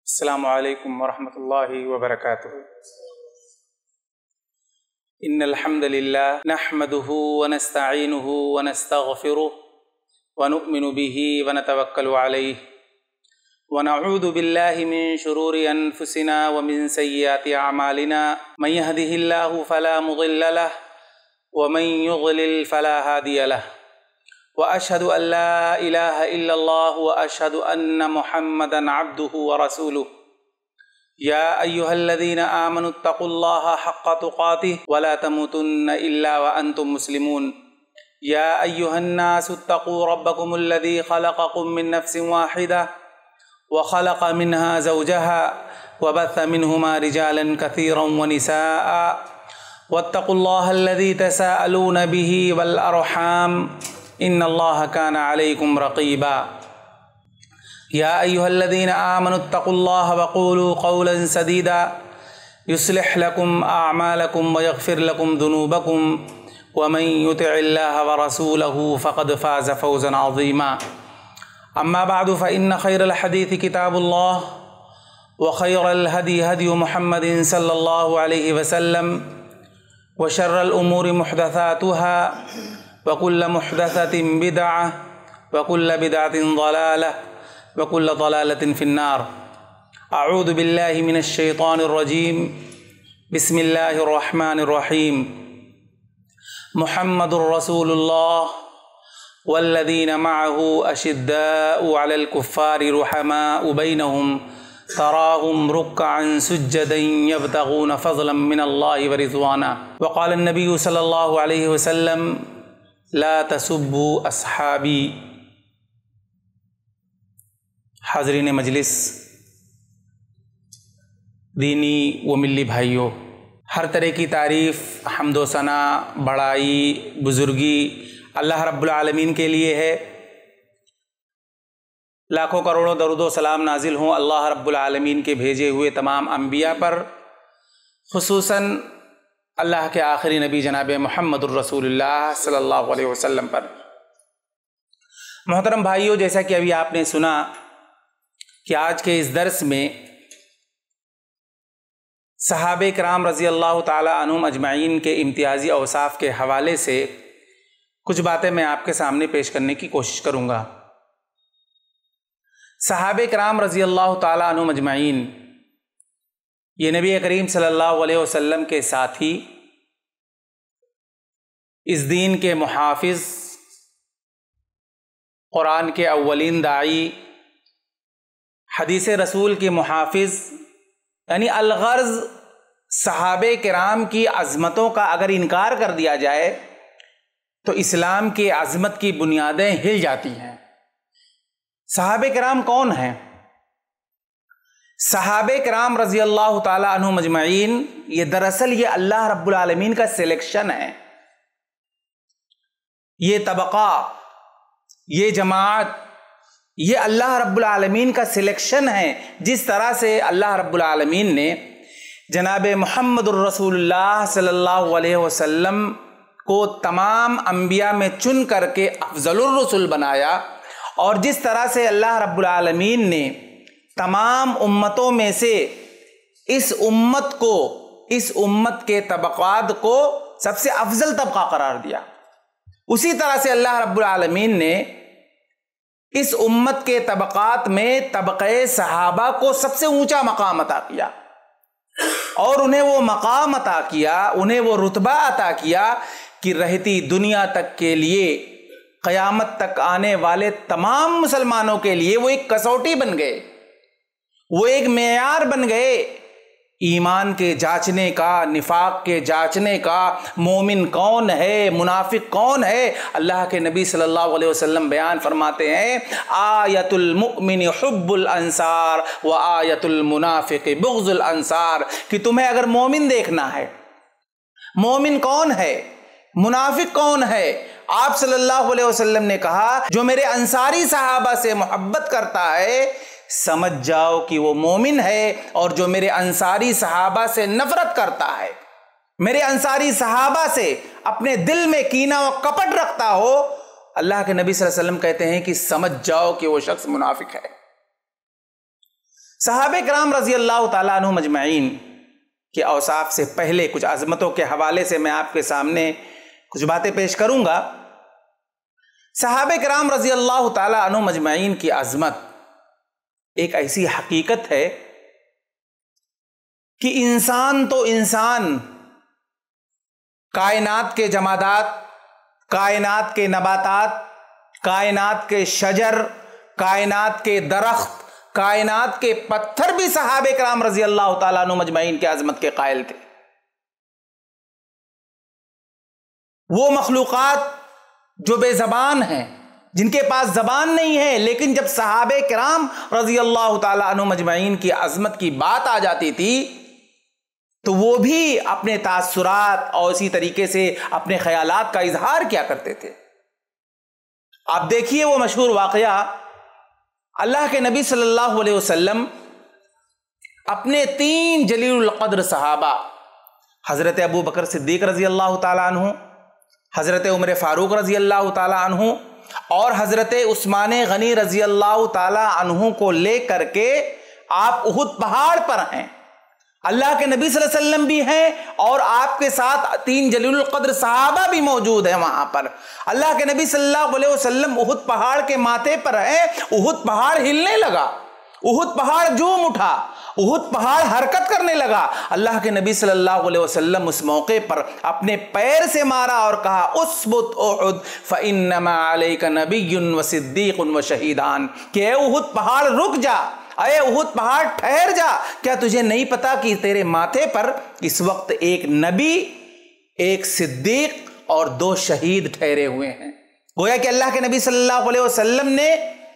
السلام علیکم ورحمۃ اللہ وبرکاتہ۔ ان الحمد للہ نحمده ونستعینه ونستغفره ونؤمن به ونتوکل علیہ ونعوذ باللہ من شرور انفسنا ومن سیئات اعمالنا من يهده اللہ فلا مضل له ومن يضلل فلا هادی له وأشهد أن لا إله إلا الله وأشهد أن محمدا عبده ورسوله يا أيها الذين آمنوا اتقوا الله حق تقاته ولا تموتن إلا وأنتم مسلمون يا أيها الناس اتقوا ربكم الذي خلقكم من نفس واحدة وخلق منها زوجها وبث منهما رجالا كثيرا ونساء واتقوا الله الذي تساءلون به والأرحام ان اللہ کان علیکم رقیبا یا ایہا الذین آمنوا اتقوا اللہ وقولوا قولا سدیدا یصلح لکم اعمالکم ویغفر لکم ذنوبکم ومن یطع اللہ ورسولہ فقد فاز فوزا عظیما اما بعد فإن خیر الحدیث کتاب اللہ وخیر الہدی ہدی محمد صلی اللہ علیہ وسلم وشر الامور محدثاتها وكل محدثة بدعة وكل بدعة ضلالة وكل ضلالة في النار أعوذ بالله من الشيطان الرجيم بسم الله الرحمن الرحيم محمد رسول الله والذين معه أشداء على الكفار رحماء بينهم تراهم ركعا سجدا يبتغون فضلا من الله ورضوانا وقال النبي صلى الله عليه وسلم لا تسبوا اصحابی۔ حاضرین مجلس، دینی و ملی بھائیوں، ہر طرح کی تعریف، حمد و ثنا، بڑائی، بزرگی اللہ رب العالمین کے لیے ہے۔ لاکھوں کروڑوں درود و سلام نازل ہوں اللہ رب العالمین کے بھیجے ہوئے تمام انبیاء پر، خصوصاً اللہ کے آخری نبی جناب محمد الرسول اللہ صلی اللہ علیہ وسلم پر۔ محترم بھائیوں، جیسا کہ ابھی آپ نے سنا کہ آج کے اس درس میں صحابہ کرام رضی اللہ تعالی عنہم اجمعین کے امتیازی اوصاف کے حوالے سے کچھ باتیں میں آپ کے سامنے پیش کرنے کی کوشش کروں گا۔ صحابہ کرام رضی اللہ تعالی عنہم اجمعین یہ نبی کریم صلی اللہ علیہ وسلم کے ساتھی، اس دین کے محافظ، قرآن کے اولین داعی، حدیث رسول کے محافظ، یعنی الغرض صحابہ کرام کی عظمتوں کا اگر انکار کر دیا جائے تو اسلام کی عظمت کی بنیادیں ہل جاتی ہیں۔ صحابہ کرام کون ہیں؟ صحابہ کرام رضی اللہ تعالی عنہم اجمعین یہ دراصل یہ اللہ رب العالمین کا سلیکشن ہے، یہ طبقہ، یہ جماعت، یہ اللہ رب العالمین کا سلیکشن ہے۔ جس طرح سے اللہ رب العالمین نے جناب محمد الرسول اللہ صلی اللہ علیہ وسلم کو تمام انبیاء میں چن کر کے افضل الرسل بنایا، اور جس طرح سے اللہ رب العالمین نے تمام امتوں میں سے اس امت کے طبقات کو سب سے افضل طبقہ قرار دیا، اسی طرح سے اللہ رب العالمین نے اس امت کے طبقات میں طبقہ صحابہ کو سب سے اونچا مقام عطا کیا، اور انہیں وہ مقام عطا کیا، انہیں وہ رتبہ عطا کیا کہ رہتی دنیا تک کے لیے، قیامت تک آنے والے تمام مسلمانوں کے لیے وہ ایک کسوٹی بن گئے، وہ ایک معیار بن گئے، ایمان کے جانچنے کا، نفاق کے جانچنے کا، مومن کون ہے، منافق کون ہے۔ اللہ کے نبی صلی اللہ علیہ وسلم بیان فرماتے ہیں، آیت المؤمن حب الانصار و آیت المنافق بغض الانصار، کہ تمہیں اگر مومن دیکھنا ہے، مومن کون ہے، منافق کون ہے، آپ صلی اللہ علیہ وسلم نے کہا جو میرے انصاری صحابہ سے محبت کرتا ہے سمجھ جاؤ کہ وہ مومن ہے، اور جو میرے انصاری صحابہ سے نفرت کرتا ہے، میرے انصاری صحابہ سے اپنے دل میں کینہ و کپٹ رکھتا ہو، اللہ کے نبی صلی اللہ علیہ وسلم کہتے ہیں کہ سمجھ جاؤ کہ وہ شخص منافق ہے۔ صحابہ کرام رضی اللہ تعالیٰ عنہ مجمعین کے اوصاف سے پہلے کچھ عظمتوں کے حوالے سے میں آپ کے سامنے کچھ باتیں پیش کروں گا۔ صحابہ کرام رضی اللہ تعالیٰ عنہ مجمعین کی عظمت ایک ایسی حقیقت ہے کہ انسان تو انسان، کائنات کے جمادات، کائنات کے نباتات، کائنات کے شجر، کائنات کے درخت، کائنات کے پتھر بھی صحابہ کرام رضی اللہ تعالیٰ عنہ مجمعین کی عظمت کے قائل تھے۔ وہ مخلوقات جو بے زبان ہیں، جن کے پاس زبان نہیں ہے، لیکن جب صحابہ کرام رضی اللہ تعالیٰ عنہ مجمعین کی عظمت کی بات آ جاتی تھی تو وہ بھی اپنے تاثرات اور اسی طریقے سے اپنے خیالات کا اظہار کیا کرتے تھے۔ آپ دیکھیے وہ مشہور واقعہ، اللہ کے نبی صلی اللہ علیہ وسلم اپنے 3 جلیل القدر صحابہ، حضرت ابو بکر صدیق رضی اللہ تعالیٰ عنہ، حضرت عمر فاروق رضی اللہ تعالیٰ عنہ اور حضرت عثمان غنی رضی اللہ تعالیٰ عنہ کو لے کر کے آپ احد پہاڑ پر ہیں۔ اللہ کے نبی صلی اللہ علیہ وسلم بھی ہیں اور آپ کے ساتھ 3 جلیل القدر صحابہ بھی موجود ہیں وہاں پر۔ اللہ کے نبی صلی اللہ علیہ وسلم احد پہاڑ کے ماتھے پر ہیں، احد پہاڑ ہلنے لگا، احد پہاڑ جوم اٹھا، احد پہاڑ حرکت کرنے لگا۔ اللہ کے نبی صلی اللہ علیہ وسلم اس موقع پر اپنے پیر سے مارا اور کہا اثبت احد فانما علیک نبی وصدیق وشہیدان، کہ اے احد پہاڑ رک جا، اے احد پہاڑ ٹھہر جا، کیا تجھے نہیں پتا کہ تیرے ماتھے پر اس وقت ایک نبی، ایک صدیق اور 2 شہید ٹھہرے ہوئے ہیں۔ گویا کہ اللہ کے نبی صلی اللہ علیہ وسلم نے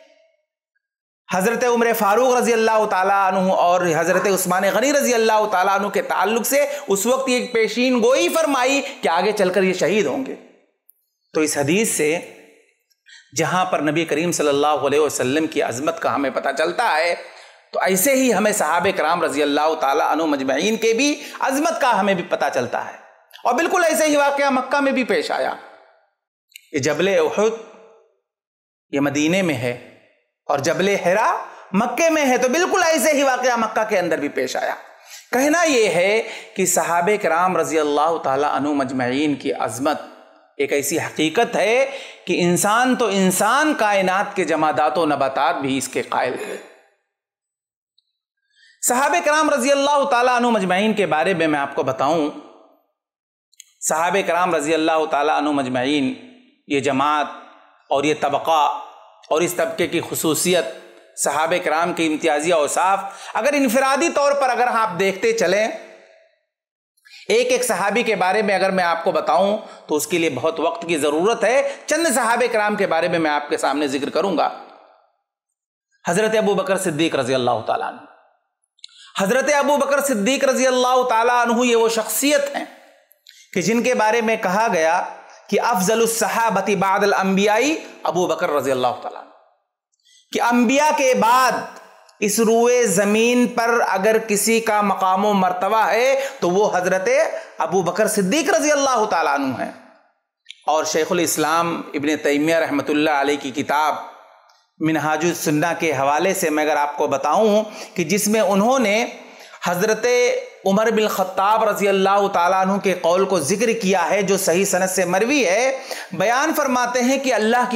حضرت عمر فاروق رضی اللہ تعالیٰ عنہ اور حضرت عثمان غنی رضی اللہ تعالیٰ عنہ کے تعلق سے اس وقت ایک پیشین گوئی فرمائی کہ آگے چل کر یہ شہید ہوں گے۔ تو اس حدیث سے جہاں پر نبی کریم صلی اللہ علیہ وسلم کی عظمت کا ہمیں پتہ چلتا ہے، تو ایسے ہی ہمیں صحابہ کرام رضی اللہ تعالیٰ عنہ مجمعین کے بھی عظمت کا ہمیں بھی پتہ چلتا ہے۔ اور بالکل ایسے ہی واقعہ مکہ میں بھی پیش آیا۔ یہ جبل احد یہ مدینے میں ہے اور جبل حرا مکے میں ہے، تو بالکل ایسے ہی واقعہ مکہ کے اندر بھی پیش آیا۔ کہنا یہ ہے کہ صحابہ کرام رضی اللہ تعالیٰ عنہ مجمعین کی عظمت ایک ایسی حقیقت ہے کہ انسان تو انسان، کائنات کے جمادات و نباتات بھی اس کے قائل ہیں۔ صحابہ کرام رضی اللہ تعالیٰ عنہ مجمعین کے بارے میں آپ کو بتاؤں، صحابہ کرام رضی اللہ تعالیٰ عنہ مجمعین، یہ جماعت اور یہ طبقہ اور اس طبقے کی خصوصیت، صحابہ کرام کے امتیازی اوصاف، اگر انفرادی طور پر اگر آپ دیکھتے چلیں، ایک ایک صحابی کے بارے میں اگر میں آپ کو بتاؤں تو اس کے لیے بہت وقت کی ضرورت ہے۔ چند صحابہ کرام کے بارے میں آپ کے سامنے ذکر کروں گا۔ حضرت ابو بکر صدیق رضی اللہ تعالیٰ عنہ، حضرت ابو بکر صدیق رضی اللہ تعالیٰ عنہ یہ وہ شخصیت ہیں کہ جن کے بارے میں کہا گیا کہ افضل الصحابہ بعد الانبیاء ابو بکر رضی اللہ تعالیٰ عنہ، کہ انبیاء کے بعد اس روئے زمین پر اگر کسی کا مقام و مرتبہ ہے تو وہ حضرت ابو بکر صدیق رضی اللہ تعالیٰ عنہ ہیں۔ اور شیخ الاسلام ابن تیمیہ رحمۃ اللہ علیہ کی کتاب منہاج السنہ کے حوالے سے میں اگر آپ کو بتاؤں کہ جس میں انہوں نے حضرت عمر بن الخطاب رضی اللہ تعالیٰ عنہ کے قول کو ذکر کیا ہے، جو صحیح سند سے مروی ہے، بیان فرماتے ہیں کہ اللہ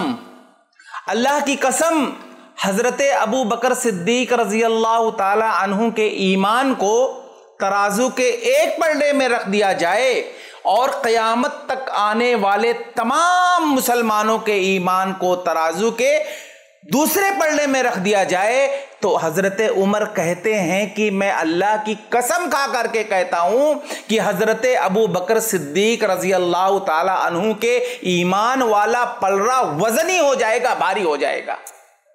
کی قسم حضرت ابو بکر صدیق رضی اللہ تعالیٰ عنہ کے ایمان کو ترازو کے ایک پلڑے میں رکھ دیا جائے اور قیامت تک آنے والے تمام مسلمانوں کے ایمان کو ترازو کے دوسرے پلڑے میں رکھ دیا جائے، تو حضرت عمر کہتے ہیں کہ میں اللہ کی قسم کھا کر کے کہتا ہوں کہ حضرت ابو بکر صدیق رضی اللہ تعالیٰ عنہ کے ایمان والا پلڑا وزنی ہو جائے گا، بھاری ہو جائے گا۔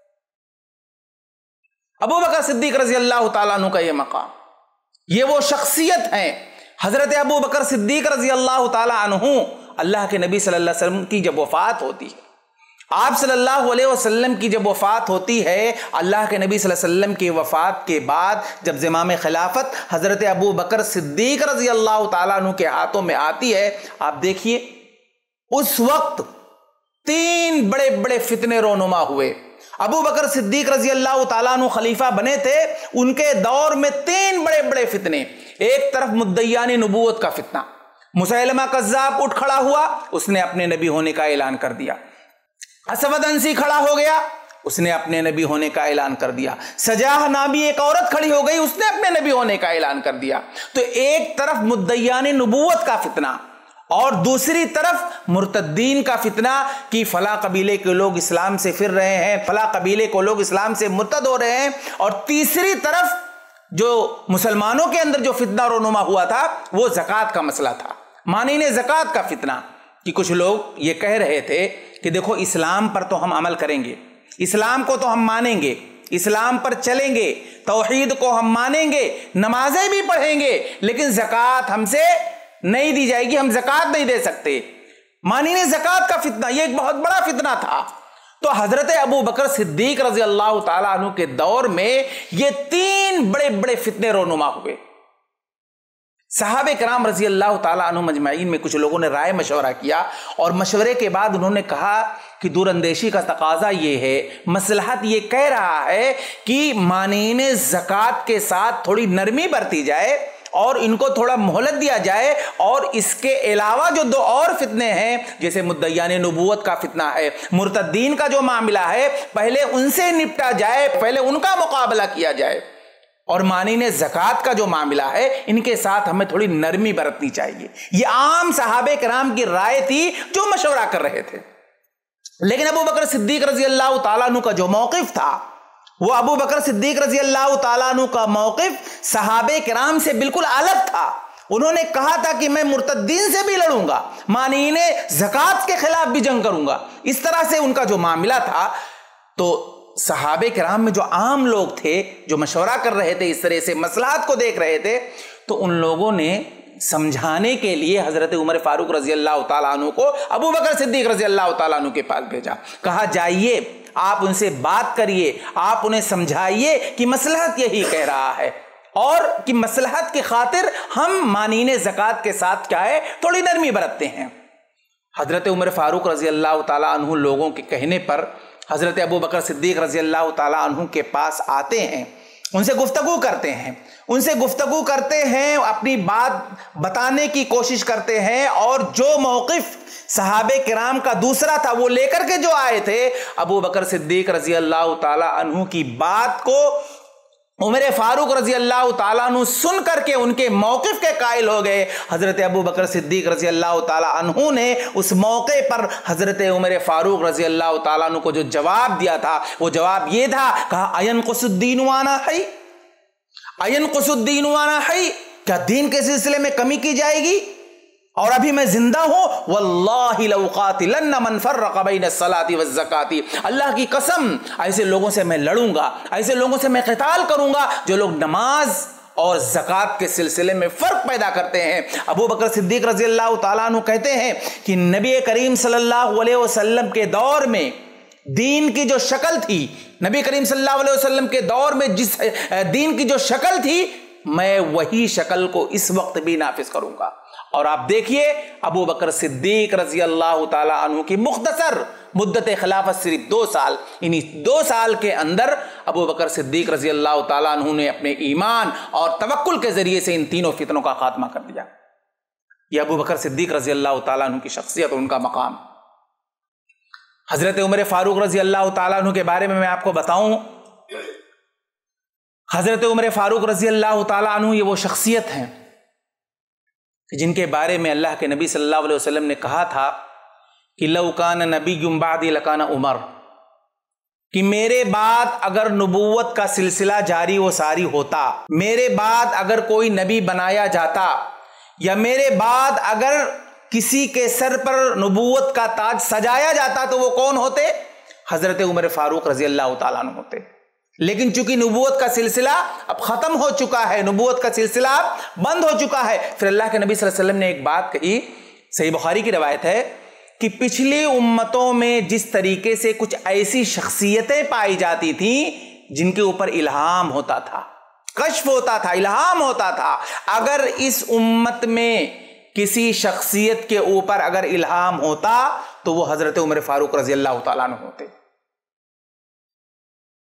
ابو بکر صدیق رضی اللہ تعالیٰ عنہ کا یہ مقام، یہ وہ شخصیت ہیں۔ حضرت ابو بکر صدیق رضی اللہ تعالیٰ عنہ، اللہ کے نبی صلی اللہ علیہ وسلم کی جب وفات ہوتی ہے، آپ صلی اللہ علیہ وسلم کی جب وفات ہوتی ہے، اللہ کے نبی صلی اللہ علیہ وسلم کی وفات کے بعد جب زمام خلافت حضرت ابو بکر صدیق رضی اللہ تعالیٰ عنہ کے ہاتھوں میں آتی ہے، آپ دیکھیے اس وقت 3 بڑے بڑے فتنے رونما ہوئے۔ ابو بکر صدیق رضی اللہ تعالیٰ عنہ خلیفہ بنے تھے، ان کے دور میں 3 بڑے بڑے فتنے. ایک طرف مدعیان نبوت کا فتنہ، مسیلمہ کذاب اٹھ کھڑا ہوا، اس نے اپنے نبی ہونے کا اعلان کر دیا. اسود انسی کھڑا ہو گیا، اس نے اپنے نبی ہونے کا اعلان کر دیا. سجاہ نامی ایک عورت کھڑی ہو گئی، اس نے اپنے نبی ہونے کا اعلان کر دیا. تو ایک طرف مدعیان نبوت کا فتنہ اور دوسری طرف مرتدین کا فتنہ کہ فلاں قبیلے کے لوگ اسلام سے پھر رہے ہیں، فلاں قبیلے کو لوگ اسلام سے مرتد ہو رہے ہیں. اور تیسری طرف جو مسلمانوں کے اندر جو فتنہ رونما ہوا تھا وہ زکوٰۃ کا مسئلہ تھا، مانعین زکوٰۃ کا فتنہ. کہ کچھ لوگ یہ کہہ رہے تھے کہ دیکھو اسلام پر تو ہم عمل کریں گے، اسلام کو تو ہم مانیں گے، اسلام پر چلیں گے، توحید کو ہم مانیں گے، نمازیں بھی پڑھیں گے، لیکن زکوٰۃ ہم سے نہیں دی جائے گی، ہم زکوٰۃ نہیں دے سکتے. مانعین زکوٰۃ کا فتنہ یہ ایک بہت بڑا فتنہ تھا. تو حضرت ابو بکر صدیق رضی اللہ تعالیٰ عنہ کے دور میں یہ 3 بڑے بڑے فتنے رونما ہوئے. صحابہ کرام رضی اللہ تعالیٰ عنہ مجمعین میں کچھ لوگوں نے رائے مشورہ کیا، اور مشورے کے بعد انہوں نے کہا کہ دور اندیشی کا تقاضا یہ ہے، مصلحت یہ کہہ رہا ہے کہ مانعین زکوٰۃ کے ساتھ تھوڑی نرمی برتی جائے اور ان کو تھوڑا مہلت دیا جائے، اور اس کے علاوہ جو 2 اور فتنے ہیں جیسے مدعیان نبوت کا فتنہ ہے، مرتدین کا جو معاملہ ہے، پہلے ان سے نپٹا جائے، پہلے ان کا مقابلہ کیا جائے، اور مانعین زکوٰۃ کا جو معاملہ ہے ان کے ساتھ ہمیں تھوڑی نرمی برتنی چاہیے. یہ عام صحابہ کرام کی رائے تھی جو مشورہ کر رہے تھے. لیکن ابو بکر صدیق رضی اللہ تعالیٰ عنہ کا جو موقف تھا، وہ ابو بکر صدیق رضی اللہ تعالیٰ عنہ کا موقف صحابہ کرام سے بالکل الگ تھا. انہوں نے کہا تھا کہ میں مرتدین سے بھی لڑوں گا، مانعین زکوٰۃ کے خلاف بھی جنگ کروں گا. اس طرح سے ان کا جو معاملہ تھا. تو صحابہ کرام میں جو عام لوگ تھے جو مشورہ کر رہے تھے، اس طرح سے مصلحت کو دیکھ رہے تھے، تو ان لوگوں نے سمجھانے کے لیے حضرت عمر فاروق رضی اللہ تعالیٰ عنہ کو ابو بکر صدیق رضی اللہ تعالیٰ عنہ کے پاس بھیجا. کہا جائیے آپ ان سے بات کریے، آپ انہیں سمجھائیے کہ مصلحت یہی کہہ رہا ہے، اور کہ مصلحت کی خاطر ہم مانعین زکوٰۃ کے ساتھ کیا ہے تھوڑی نرمی برتتے ہیں. حضرت عمر فاروق رضی اللہ تعالیٰ عنہ لوگوں کے کہنے پر حضرت ابو بکر صدیق رضی اللہ تعالیٰ عنہ کے پاس آتے ہیں، ان سے گفتگو کرتے ہیں، اپنی بات بتانے کی کوشش کرتے ہیں، اور جو موقف صحابہ کرام کا دوسرا تھا وہ لے کر کے جو آئے تھے، ابو بکر صدیق رضی اللہ تعالیٰ عنہ کی بات کو عمر فاروق رضی اللہ تعالیٰ عنہ سن کر کے ان کے موقف کے قائل ہو گئے. حضرت ابو بکر صدیق رضی اللہ تعالیٰ عنہ نے اس موقع پر حضرت عمر فاروق رضی اللہ تعالیٰ عنہ کو جو جواب دیا تھا وہ جواب یہ تھا، کہا اَيَنْقُصُ الدِّينُ وَأَنَا حَيٌّ، اَيَنْقُصُ الدِّينُ وَأَنَا حَيٌّ، کیا دین کے سلسلے میں کمی کی جائے گی اور ابھی میں زندہ ہوں؟ واللہ لو قاتلن من فرق بین الصلاۃ والزکاۃ، اللہ کی قسم ایسے لوگوں سے میں لڑوں گا، ایسے لوگوں سے میں قتال کروں گا جو لوگ نماز اور زکوٰۃ کے سلسلے میں فرق پیدا کرتے ہیں. ابو بکر صدیق رضی اللہ تعالیٰ عنہ کہتے ہیں کہ نبی کریم صلی اللہ علیہ وسلم کے دور میں دین کی جو شکل تھی، نبی کریم صلی اللہ علیہ وسلم کے دور میں جس دین کی جو شکل تھی، میں وہی شکل کو اس وقت بھی نافذ کروں گا. اور آپ دیکھیے ابو بکر صدیق رضی اللہ تعالیٰ عنہ کی مختصر مدت خلافت صرف 2 سال، انہی 2 سال کے اندر ابو بکر صدیق رضی اللہ تعالیٰ عنہ نے اپنے ایمان اور توکل کے ذریعے سے ان تینوں فتنوں کا خاتمہ کر دیا. یہ ابو بکر صدیق رضی اللہ تعالیٰ عنہ کی شخصیت اور ان کا مقام. حضرت عمر فاروق رضی اللہ تعالیٰ عنہ کے بارے میں آپ کو بتاؤں، حضرت عمر فاروق رضی اللہ تعالیٰ عنہ یہ وہ شخصیت ہیں جن کے بارے میں اللہ کے نبی صلی اللہ علیہ وسلم نے کہا تھا کہ لو کان نبی بعدی لکان عمر، کہ میرے بعد اگر نبوت کا سلسلہ جاری و ساری ہوتا، میرے بعد اگر کوئی نبی بنایا جاتا، یا میرے بعد اگر کسی کے سر پر نبوت کا تاج سجایا جاتا تو وہ کون ہوتے؟ حضرت عمر فاروق رضی اللہ تعالیٰ عنہ ہوتے. لیکن چونکہ نبوت کا سلسلہ اب ختم ہو چکا ہے، نبوت کا سلسلہ اب بند ہو چکا ہے، پھر اللہ کے نبی صلی اللہ علیہ وسلم نے ایک بات کہی، صحیح بخاری کی روایت ہے کہ پچھلی امتوں میں جس طریقے سے کچھ ایسی شخصیتیں پائی جاتی تھیں جن کے اوپر الہام ہوتا تھا، کشف ہوتا تھا، الہام ہوتا تھا، اگر اس امت میں کسی شخصیت کے اوپر اگر الہام ہوتا تو وہ حضرت عمر فاروق رضی اللہ تعالیٰ عنہ ہوتے.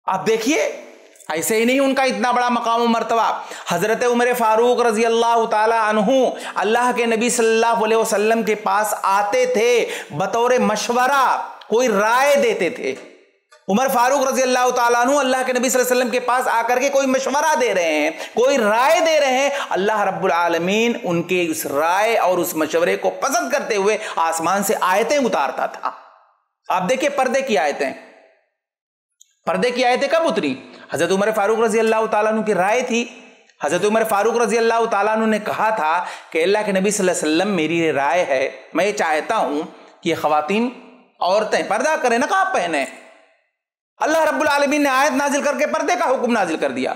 आप देखिए, ऐसे ही नहीं उनका इतना बड़ा मकाम व मर्तबा। हजरत उमर फारूक रजी अल्लाह ताला अन्हु अल्लाह के नबी सल्लल्लाहु अलैहि वसल्लम के पास आते थे, बतौर मशवरा कोई राय देते थे। उमर फारूक रजी अल्लाह ताला अन्हु अल्लाह के नबी सल्लल्लाहु अलैहि वसल्लम के पास आकर के कोई मशवरा दे रहे हैं, कोई राय दे रहे हैं, अल्लाह रब्बुल आलमीन उनके उस राय और उस मशवरे को पसंद करते हुए आसमान से आयतें उतारता था। आप देखिए, पर्दे की आयतें, पर्दे की आयतें कब उतरी? हजरत उमर फारूक रजी अल्लाह ताला अन्हु की राय थी। हजरत उमर फारूक रजी अल्लाह ताला अन्हु ने कहा था कि अल्लाह के नबी सल्लल्लाहु अलैहि वसल्लम, मेरी राय है, मैं ये चाहता हूं कि ये खवातीन औरतें पर्दा करें, नकाब पहने। अल्लाह रब्बुल आलमीन ने आयत नाजिल करके पर्दे का हुक्म नाजिल कर दिया।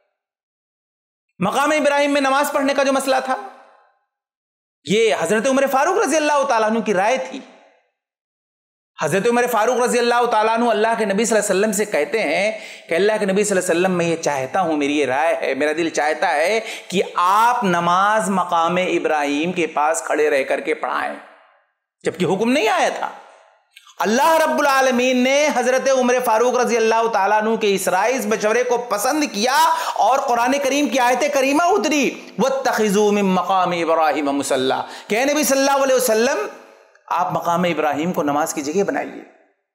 मकाम इब्राहिम में नमाज पढ़ने का जो मसला था, ये हजरत उमर फारूक रजी अल्लाह ताला अन्हु की राय थी। हजरत उमर फारूक रजी अल्लाह ताला अन्हु अल्लाह के नबी सल्लल्लाहु अलैहि वसल्लम से कहते हैं कि अल्लाह के नबी सल्लल्लाहु अलैहि वसल्लम, मैं ये चाहता हूं, मेरी ये राय है, मेरा दिल चाहता है कि आप नमाज मकाम इब्राहिम के पास खड़े रह करके पढ़ाएं, जबकि हुक्म नहीं आया था। अल्लाह रब्बुल आलमीन ने हजरत उमर फारूक रजी अल्लाह ताला अन्हु के इस राय, इस मशवरे को पसंद किया और कुरान करीम की आयत करीमा उतरी, वत्तखिज़ू मिन मकाम इब्राहिम मुसल्ला, कि नबी सल्लल्लाहु अलैहि वसल्लम, आप मकाम इब्राहिम को नमाज की जगह बनाइए।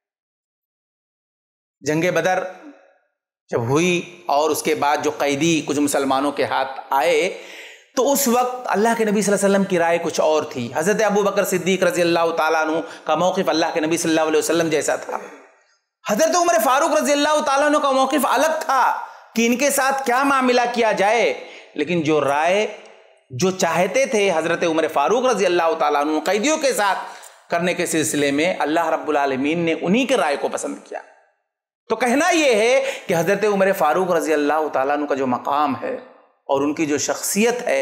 जंगे बदर जब हुई और उसके बाद जो कैदी कुछ मुसलमानों के हाथ आए, तो उस वक्त अल्लाह के नबी सल्लल्लाहु अलैहि वसल्लम की राय कुछ और थी। हजरत अबू बकर सिद्दीक रजी अल्लाह ताला अन्हु का मौक़िफ़ अल्लाह के नबी सल्लल्लाहु अलैहि वसल्लम जैसा था। हजरत उमर फारूक रजी अल्लाह ताला अन्हु का मौक़िफ़ अलग था कि इनके साथ क्या मामला किया जाए, लेकिन जो राय जो चाहते थे हजरत उमर फारूक रजी अल्लाह ताला अन्हु कैदियों के साथ करने के सिलसिले में, अल्लाह रब्बुल आलमीन ने उन्हीं के राय को पसंद किया। तो कहना यह है कि हजरत उमर फारूक रजी अल्लाह ताला अन्हु का जो मकाम है और उनकी जो शख्सियत है,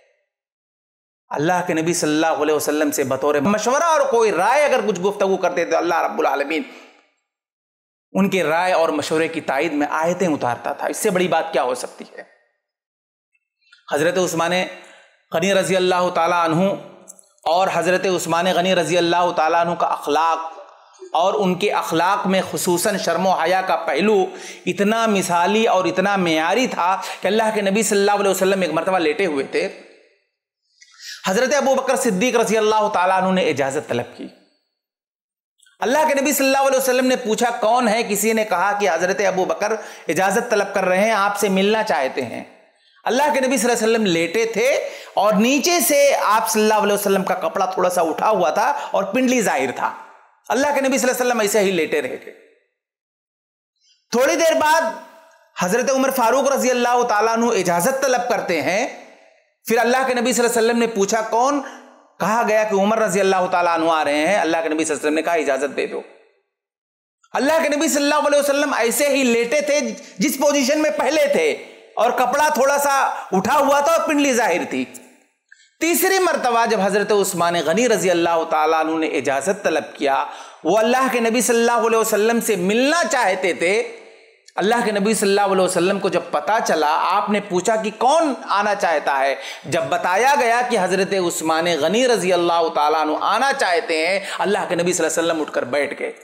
अल्लाह के नबी सल्लल्लाहु अलैहि वसल्लम से बतौर मशवरा और कोई राय अगर कुछ गुफ्तगू करते थे, अल्लाह रब्बुल आलमीन उनके राय और मशवरे की तायद में आयतें उतारता था। इससे बड़ी बात क्या हो सकती है? हजरत उस्मान गनी रजी अल्लाह ताला अन्हु और हजरत उस्मान गनी रजी अल्लाह ताला अन्हु का अखलाक और उनके अखलाक में खुसूसन शर्म व हया का पहलू इतना मिसाली और इतना मेयारी था कि अल्लाह के नबी सल्लल्लाहु अलैहि वसल्लम एक मरतबा लेटे हुए थे। हजरत अबू बकर सिद्दीक रजी अल्लाह ताला अन्हु ने इजाजत तलब की। अल्लाह के नबी सल्लल्लाहु अलैहि वसल्लम ने पूछा, कौन है? किसी ने कहा कि हजरत अबू बकर इजाजत तलब कर रहे हैं, आपसे मिलना चाहते हैं। अल्लाह के नबी सल्लल्लाहु अलैहि वसल्लम लेटे थे और नीचे से आप सल्लल्लाहु अलैहि वसल्लम का कपड़ा थोड़ा सा उठा हुआ था और पिंडली जाहिर था। अल्लाह के नबी सल्लल्लाहु अलैहि वसल्लम ऐसे ही लेटे रहे थे। थोड़ी देर बाद हजरत उमर फारूक रजी अल्लाह ताला अन्हु इजाजत तलब करते हैं। फिर अल्लाह के नबी सल्लल्लाहु अलैहि वसल्लम ने पूछा, कौन? कहा गया कि उमर रजी अल्लाह ताला अन्हु आ रहे हैं। अल्लाह के नबी सल्लल्लाहु अलैहि वसल्लम ने कहा, इजाजत दे दो। अल्लाह के नबी सल्लल्लाहु अलैहि वसल्लम ऐसे ही लेटे थे जिस पोजीशन में पहले थे और कपड़ा थोड़ा सा उठा हुआ था और पिंडली जाहिर थी। तीसरी मर्तबा जब हजरत उस्मान गनी रजी अल्लाह ताला अन्हु ने इजाजत तलब किया, वो अल्लाह के नबी सल्लल्लाहु अलैहि वसल्लम से मिलना चाहते थे। अल्लाह के नबी सल्लल्लाहु अलैहि वसल्लम को जब पता चला, आपने पूछा कि कौन आना चाहता है। जब बताया गया कि हजरत उस्मान गनी रजी अल्लाह ताला अन्हु आना चाहते हैं, अल्लाह के नबी सल्लल्लाहु अलैहि वसल्लम उठकर बैठ गए।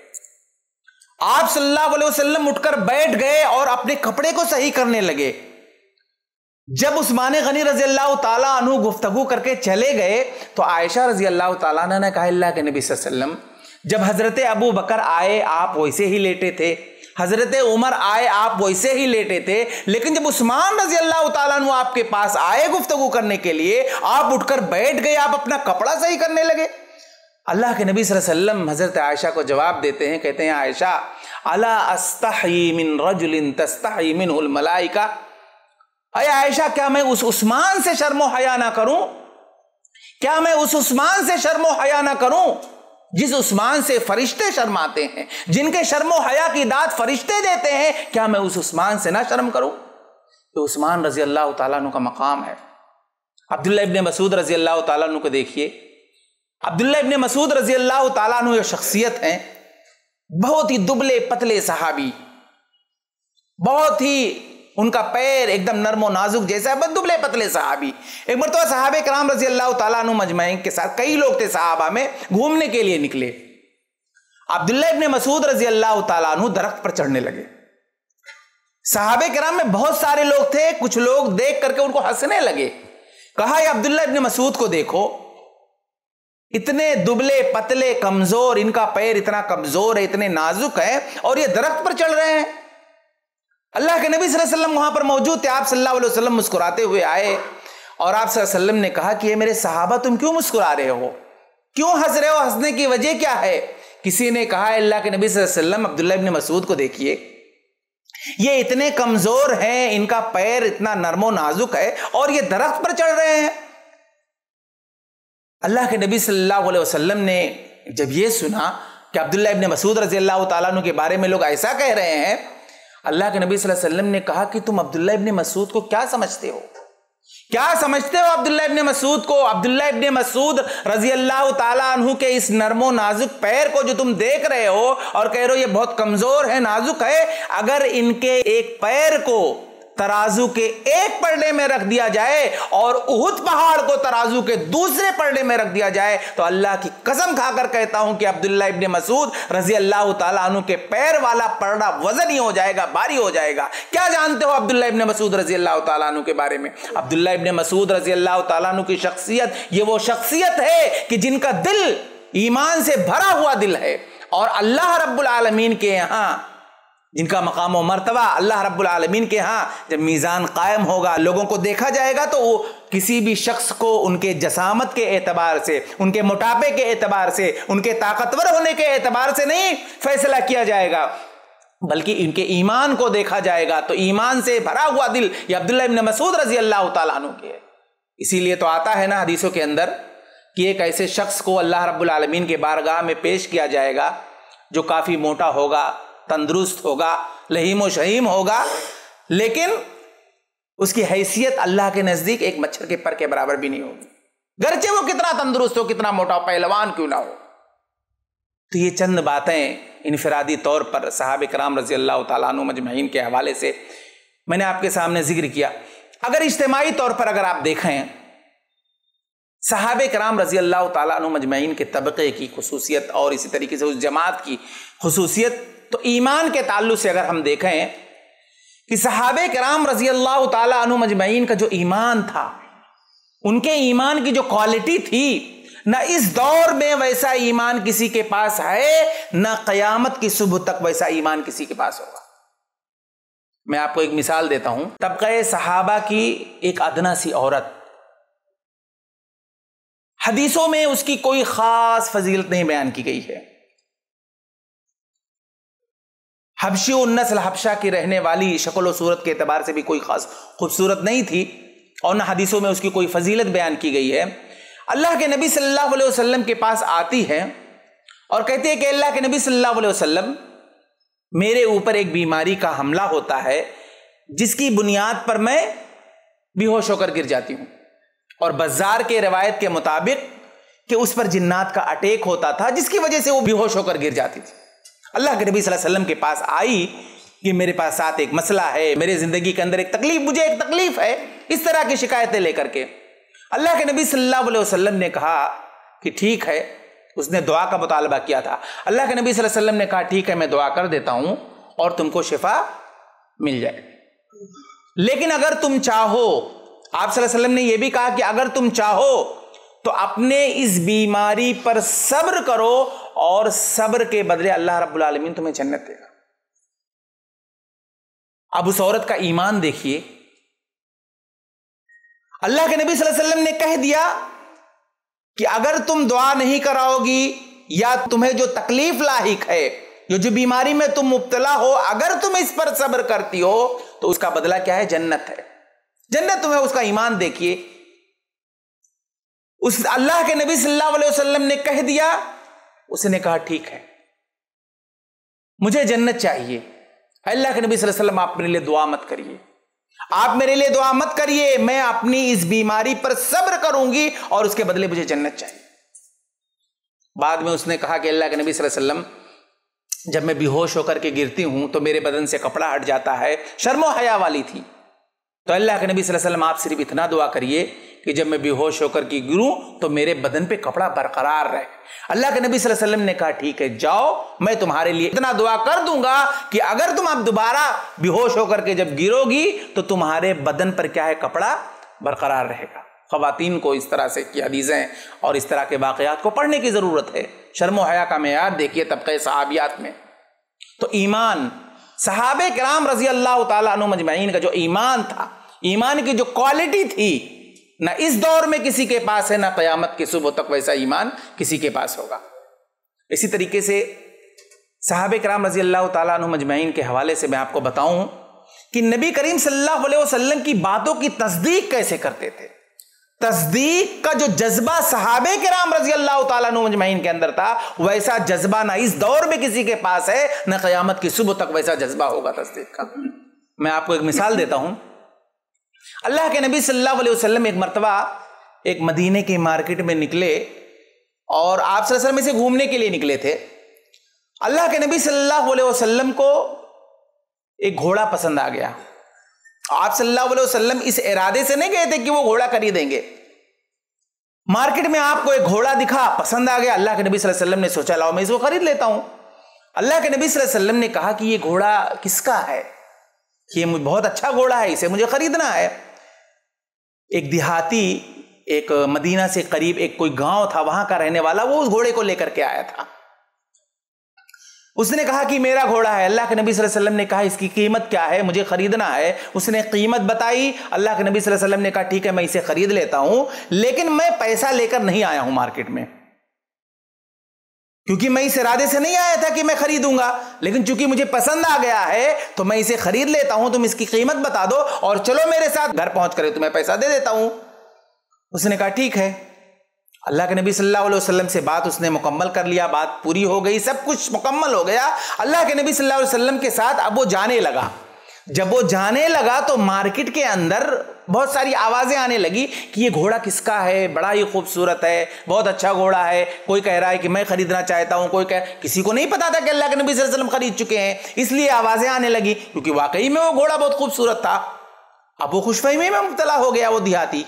आप सल्लल्लाहु अलैहि वसल्लम उठकर बैठ गए और अपने कपड़े को सही करने लगे। जब उस्मान गनी रजी अल्लाह ताला अन्हु गुफ्तगू करके चले गए, तो आयशा रजी अल्लाह ताला अन्हा ने कहा, अल्लाह के नबी सल्लल्लाहु अलैहि वसल्लम, जब हजरत अबू बकर आए आप वैसे ही लेटे थे, हजरत उमर आए आप वैसे ही लेटे थे, लेकिन जब उस्मान रजी अल्लाह ताला अन्हु आपके पास आए गुफ्तगू करने के लिए, आप उठकर बैठ गए, आप अपना कपड़ा सही करने लगे। अल्लाह के नबी सल्लल्लाहु अलैहि वसल्लम हजरत आयशा को जवाब देते हैं, कहते हैं, आयशा, अला अस्तही मिन रजुलिन तस्तही मिनहुल मलाइका, अय आयशा, क्या मैं उस उस्मान से शर्मो हया ना करूं? क्या मैं उस उस्मान से शर्मो हया ना करूं जिस उस्मान से फरिश्ते शर्माते हैं, जिनके शर्मो हया की दाद फरिश्ते देते हैं? क्या मैं उस उस्मान से ना शर्म करूं? तो उस्मान रजी अल्लाह ताला अन्हु का मकाम है। अब्दुल्लाह इब्न मसूद रजी अल्लाह ताला अन्हु को देखिए। अब्दुल्लाह इब्न मसूद रजी अल्लाह ताला अन्हु ये शख्सियत हैं, बहुत ही दुबले पतले सहाबी, बहुत ही उनका पैर एकदम नर्मो नाजुक जैसा, बस दुबले पतले सहाबी। एक मरतबा सहाबे कराम रजी अल्लाह ताला अन्हु मजमाइन के साथ, कई लोग थे सहाबा में, घूमने के लिए निकले। अब्दुल्लाह इब्न मसूद रजी अल्लाह ताला अन्हु दरख्त पर चढ़ने लगे। صحابہ کرام میں بہت سارے لوگ تھے، کچھ لوگ دیکھ کر کے ان کو ہنسنے لگے. کہا یہ عبداللہ ابن مسعود کو دیکھو، اتنے دبلے پتلے کمزور، ان کا پیر اتنا کمزور ہے، اتنے نازک ہے، اور یہ درخت پر چڑھ رہے ہیں. اللہ کے نبی صلی اللہ علیہ وسلم وہاں پر موجود تھے. آپ صلی اللہ علیہ وسلم مسکراتے ہوئے آئے اور آپ صلی اللہ علیہ وسلم نے کہا کہ یہ میرے صحابہ تم کیوں مسکرا رہے ہو، کیوں ہنس رہے ہو، ہنسنے کی وجہ کیا ہے؟ کسی نے کہا اللہ کے نبی صلی اللہ علیہ وسلم عبداللہ ابن مسعود کو دیکھیے، یہ اتنے کمزور ہیں، ان کا پیر اتنا نرم و نازک ہے، اور یہ درخت پر چڑھ رہے ہیں. اللہ کے نبی صلی اللہ علیہ وسلم نے جب یہ سنا کہ عبداللہ ابن مسعود رضی اللہ تعالیٰ عنہ کے بارے میں لوگ ایسا کہہ رہے ہیں، اللہ کے نبی صلی اللہ علیہ وسلم نے کہا کہ تم عبداللہ ابن مسعود کو کیا سمجھتے ہو، کیا سمجھتے ہو عبداللہ ابن مسعود کو؟ عبداللہ ابن مسعود رضی اللہ تعالیٰ عنہ کے اس نرم و نازک پیر کو جو تم دیکھ رہے ہو اور کہہ رہے ہو یہ بہت کمزور ہے، نازک ہے، اگر ان کے ایک پیر کو ترازو کے ایک پلڑے میں رکھ دیا جائے اور احد پہاڑ کو ترازو کے دوسرے پلڑے میں رکھ دیا جائے تو اللہ کی قسم کھا کر کہتا ہوں کہ عبداللہ ابن مسعود رضی اللہ تعالیٰ عنہ کے پیر والا پلڑا وزن ہی ہو جائے گا، بھاری ہو جائے گا. کیا جانتے ہو عبداللہ ابن مسعود رضی اللہ تعالیٰ عنہ کے بارے میں؟ عبداللہ ابن مسعود رضی اللہ تعالیٰ عنہ کی شخصیت یہ وہ شخصیت ہے کہ جن کا دل ایمان سے بھرا ہوا دل ہے، اور اللہ رب العالمین کے یہاں جن کا مقام و مرتبہ اللہ رب العالمین کے ہاں جب میزان قائم ہوگا، لوگوں کو دیکھا جائے گا تو وہ کسی بھی شخص کو ان کے جسامت کے اعتبار سے، ان کے موٹاپے کے اعتبار سے، ان کے طاقتور ہونے کے اعتبار سے نہیں فیصلہ کیا جائے گا، بلکہ ان کے ایمان کو دیکھا جائے گا. تو ایمان سے بھرا ہوا دل یہ عبداللہ ابن مسعود رضی اللہ تعالیٰ عنہ کے ہے. اسی لیے تو آتا ہے نا حدیثوں کے اندر کہ ایک ایسے شخص کو اللہ رب العالمین کے بارگاہ میں پیش کیا جائے گا جو کافی موٹا ہوگا، تندرست ہوگا، لہیم و شہیم ہوگا، لیکن اس کی حیثیت اللہ کے نزدیک ایک مچھر کے پر کے برابر بھی نہیں ہوگی، گرچہ وہ کتنا تندرست ہو، کتنا موٹا ہو، پہلوان کیوں نہ ہو. تو یہ چند باتیں انفرادی طور پر صحابہ کرام رضی اللہ تعالیٰ عنہ مجمعین کے حوالے سے میں نے آپ کے سامنے ذکر کیا. اگر اجتماعی طور پر اگر آپ دیکھیں صحابہ کرام رضی اللہ تعالیٰ عنہ مجمعین کے طبقے کی خصوصیت اور اسی طریقے سے اس جماعت کی خصوصیت، تو ایمان کے تعلق سے اگر ہم دیکھیں کہ صحابہ کرام رضی اللہ تعالیٰ عنہ مجمعین کا جو ایمان تھا، ان کے ایمان کی جو کوالٹی تھی، نہ اس دور میں ویسا ایمان کسی کے پاس ہے، نہ قیامت کی صبح تک ویسا ایمان کسی کے پاس ہوگا. میں آپ کو ایک مثال دیتا ہوں. طبقہ صحابہ کی ایک ادنا سی عورت، حدیثوں میں اس کی کوئی خاص فضیلت نہیں بیان کی گئی ہے، حبشی النسل حبشہ کی رہنے والی، شکل و صورت کے اعتبار سے بھی کوئی خاص خوبصورت نہیں تھی، اور نہ حدیثوں میں اس کی کوئی فضیلت بیان کی گئی ہے. اللہ کے نبی صلی اللہ علیہ وسلم کے پاس آتی ہے اور کہتی ہے کہ اللہ کے نبی صلی اللہ علیہ وسلم، میرے اوپر ایک بیماری کا حملہ ہوتا ہے جس کی بنیاد پر میں بے ہوش ہو کر گر جاتی ہوں، اور بزار کے روایت کے مطابق کہ اس پر جنات کا اٹیک ہوتا تھا جس کی وجہ سے وہ بے ہوش ہو کر گر جاتی تھی. اللہ کے نبی صلی اللہ علیہ وسلم کے پاس آئی کہ میرے پاس ساتھ ایک مسئلہ ہے، میرے زندگی کے اندر ایک تکلیف، مجھے ایک تکلیف ہے، اس طرح کی شکایتیں لے کر کے. اللہ کے نبی صلی اللہ علیہ وسلم نے کہا کہ ٹھیک ہے، اس نے دعا کا مطالبہ کیا تھا. اللہ کے نبی صلی اللہ علیہ وسلم نے کہا ٹھیک ہے، میں دعا کر دیتا ہوں اور تم کو شفا مل جائے، لیکن اگر تم چاہو، آپ صلی اللہ علیہ وسلم نے یہ بھی کہا کہ اگر تم چاہو تو اپنے اس بیماری پر صبر کرو اور صبر کے بدلے اللہ رب العالمین تمہیں جنت دے گا. اب اس عورت کا ایمان دیکھیے. اللہ کے نبی صلی اللہ علیہ وسلم نے کہہ دیا کہ اگر تم دعا نہیں کراؤ گی یا تمہیں جو تکلیف لاحق ہے، جو بیماری میں تم مبتلا ہو، اگر تم اس پر صبر کرتی ہو تو اس کا بدلہ کیا ہے؟ جنت ہے. جنت تمہیں. اس کا ایمان دیکھیے. اس اللہ کے نبی صلی اللہ علیہ وسلم نے کہہ دیا، اس نے کہا ٹھیک ہے، مجھے جنت چاہیے. اللہ کے نبی صلی اللہ علیہ وسلم آپ میرے لیے دعا مت کریے، آپ میرے لیے دعا مت کریے، میں اپنی اس بیماری پر صبر کروں گی اور اس کے بدلے مجھے جنت چاہیے. بعد میں اس نے کہا کہ اللہ کے نبی صلی اللہ علیہ وسلم، جب میں بے ہوش ہو کر کے گرتی ہوں تو میرے بدن سے کپڑا ہٹ جاتا ہے. شرم و حیا والی تھی. تو اللہ کے نبی صلی اللہ علیہ وسلم آپ صرف اتنا دعا کریے کہ جب میں بے ہوش ہو کر کے گروں تو میرے بدن پہ کپڑا برقرار رہے۔ اللہ کے نبی صلی اللہ علیہ وسلم نے کہا ٹھیک ہے جاؤ، میں تمہارے لیے اتنا دعا کر دوں گا کہ اگر تم اب دوبارہ بے ہوش ہو کر کے جب گرو گی تو تمہارے بدن پر کیا ہے، کپڑا برقرار رہے گا۔ خواتین کو اس طرح سے کی حدیثیں اور اس طرح کے واقعات کو پڑھنے کی ضرورت ہے۔ شرم و حیا کا معیار دیکھیے طبقہ صحابیات میں۔ تو ایمان، صحابہ کرام رضی اللہ تعالیٰ عنہم اجمعین کا جو ایمان تھا، ایمان کی جو کوالٹی تھی، نہ اس دور میں کسی کے پاس ہے، نہ قیامت کی صبح تک ویسا ایمان کسی کے پاس ہوگا۔ اسی طریقے سے صحابہ کرام رضی اللہ تعالیٰ عنہم اجمعین کے حوالے سے میں آپ کو بتاؤں کہ نبی کریم صلی اللہ علیہ وسلم کی باتوں کی تصدیق کیسے کرتے تھے۔ تصدیق کا جو جذبہ صحابہ کرام رضی اللہ تعالیٰ عنہم اجمعین کے اندر تھا، ویسا جذبہ نہ اس دور میں کسی کے پاس ہے، نہ قیامت کی صبح تک ویسا جذبہ ہوگا تصدیق کا۔ میں آپ کو ایک مثال دیتا ہوں۔ اللہ کے نبی صلی اللہ علیہ وسلم ایک مرتبہ ایک مدینے کی مارکیٹ میں نکلے اور آپ صلی اللہ علیہ وسلم سے گھومنے کے لیے نکلے تھے۔ اللہ کے نبی صلی اللہ علیہ وسلم کو ایک گھوڑا پسند آ گیا۔ آپ صلی اللہ علیہ وسلم اس ارادے سے نہیں گئے تھے کہ وہ گھوڑا خریدیں گے۔ مارکیٹ میں آپ کو ایک گھوڑا دکھا، پسند آ گیا، اللہ کے نبی صلی اللہ علیہ وسلم نے سوچا لاؤ میں اس کو خرید لیتا ہوں۔ اللہ کے نبی صلی اللہ علیہ وسلم نے کہا کہ یہ گھوڑا کس کا ہے؟ یہ بہت اچھا گھوڑا ہے، اسے مجھے خریدنا ہے۔ ایک دیہاتی، ایک مدینہ سے قریب ایک کوئی گاؤں تھا، وہاں کا رہنے والا، وہ اس گھوڑے کو لے کر کے آیا تھا۔ اس نے کہا کہ میرا گھوڑا ہے۔ اللہ کے نبی صلی اللہ علیہ وسلم نے کہا اس کی قیمت کیا ہے، مجھے خریدنا ہے۔ اس نے قیمت بتائی۔ اللہ کے نبی صلی اللہ علیہ وسلم نے کہا ٹھیک ہے میں اسے خرید لیتا ہوں، لیکن میں پیسہ لے کر نہیں آیا ہوں مارکیٹ میں، کیونکہ میں اس ارادے سے نہیں آیا تھا کہ میں خریدوں گا، لیکن چونکہ مجھے پسند آ گیا ہے تو میں اسے خرید لیتا ہوں، تم اس کی قیمت بتا دو اور چلو میرے ساتھ، گھر پہنچ کر تمہیں پیسہ دے دیتا ہوں۔ اس نے کہا ٹھیک ہے۔ اللہ کے نبی صلی اللہ علیہ وسلم سے بات اس نے مکمل کر لیا، بات پوری ہو گئی، سب کچھ مکمل ہو گیا۔ اللہ کے نبی صلی اللہ علیہ وسلم کے ساتھ اب وہ جانے لگا۔ جب وہ جانے لگا تو مارکیٹ کے اندر بہت ساری آوازیں آنے لگی کہ یہ گھوڑا کس کا ہے، بڑا ہی خوبصورت ہے، بہت اچھا گھوڑا ہے، کوئی کہہ رہا ہے کہ میں خریدنا چاہتا ہوں، کوئی کسی کو نہیں پتا تھا کہ اللہ کے نبی صلی اللہ علیہ وسلم خرید چکے ہیں، اس لیے آوازیں آنے لگی، کیونکہ واقعی میں وہ گھوڑا بہت خوبصورت تھا۔ اب وہ خوش فہمی میں مبتلا ہو گیا، وہ دیہاتی،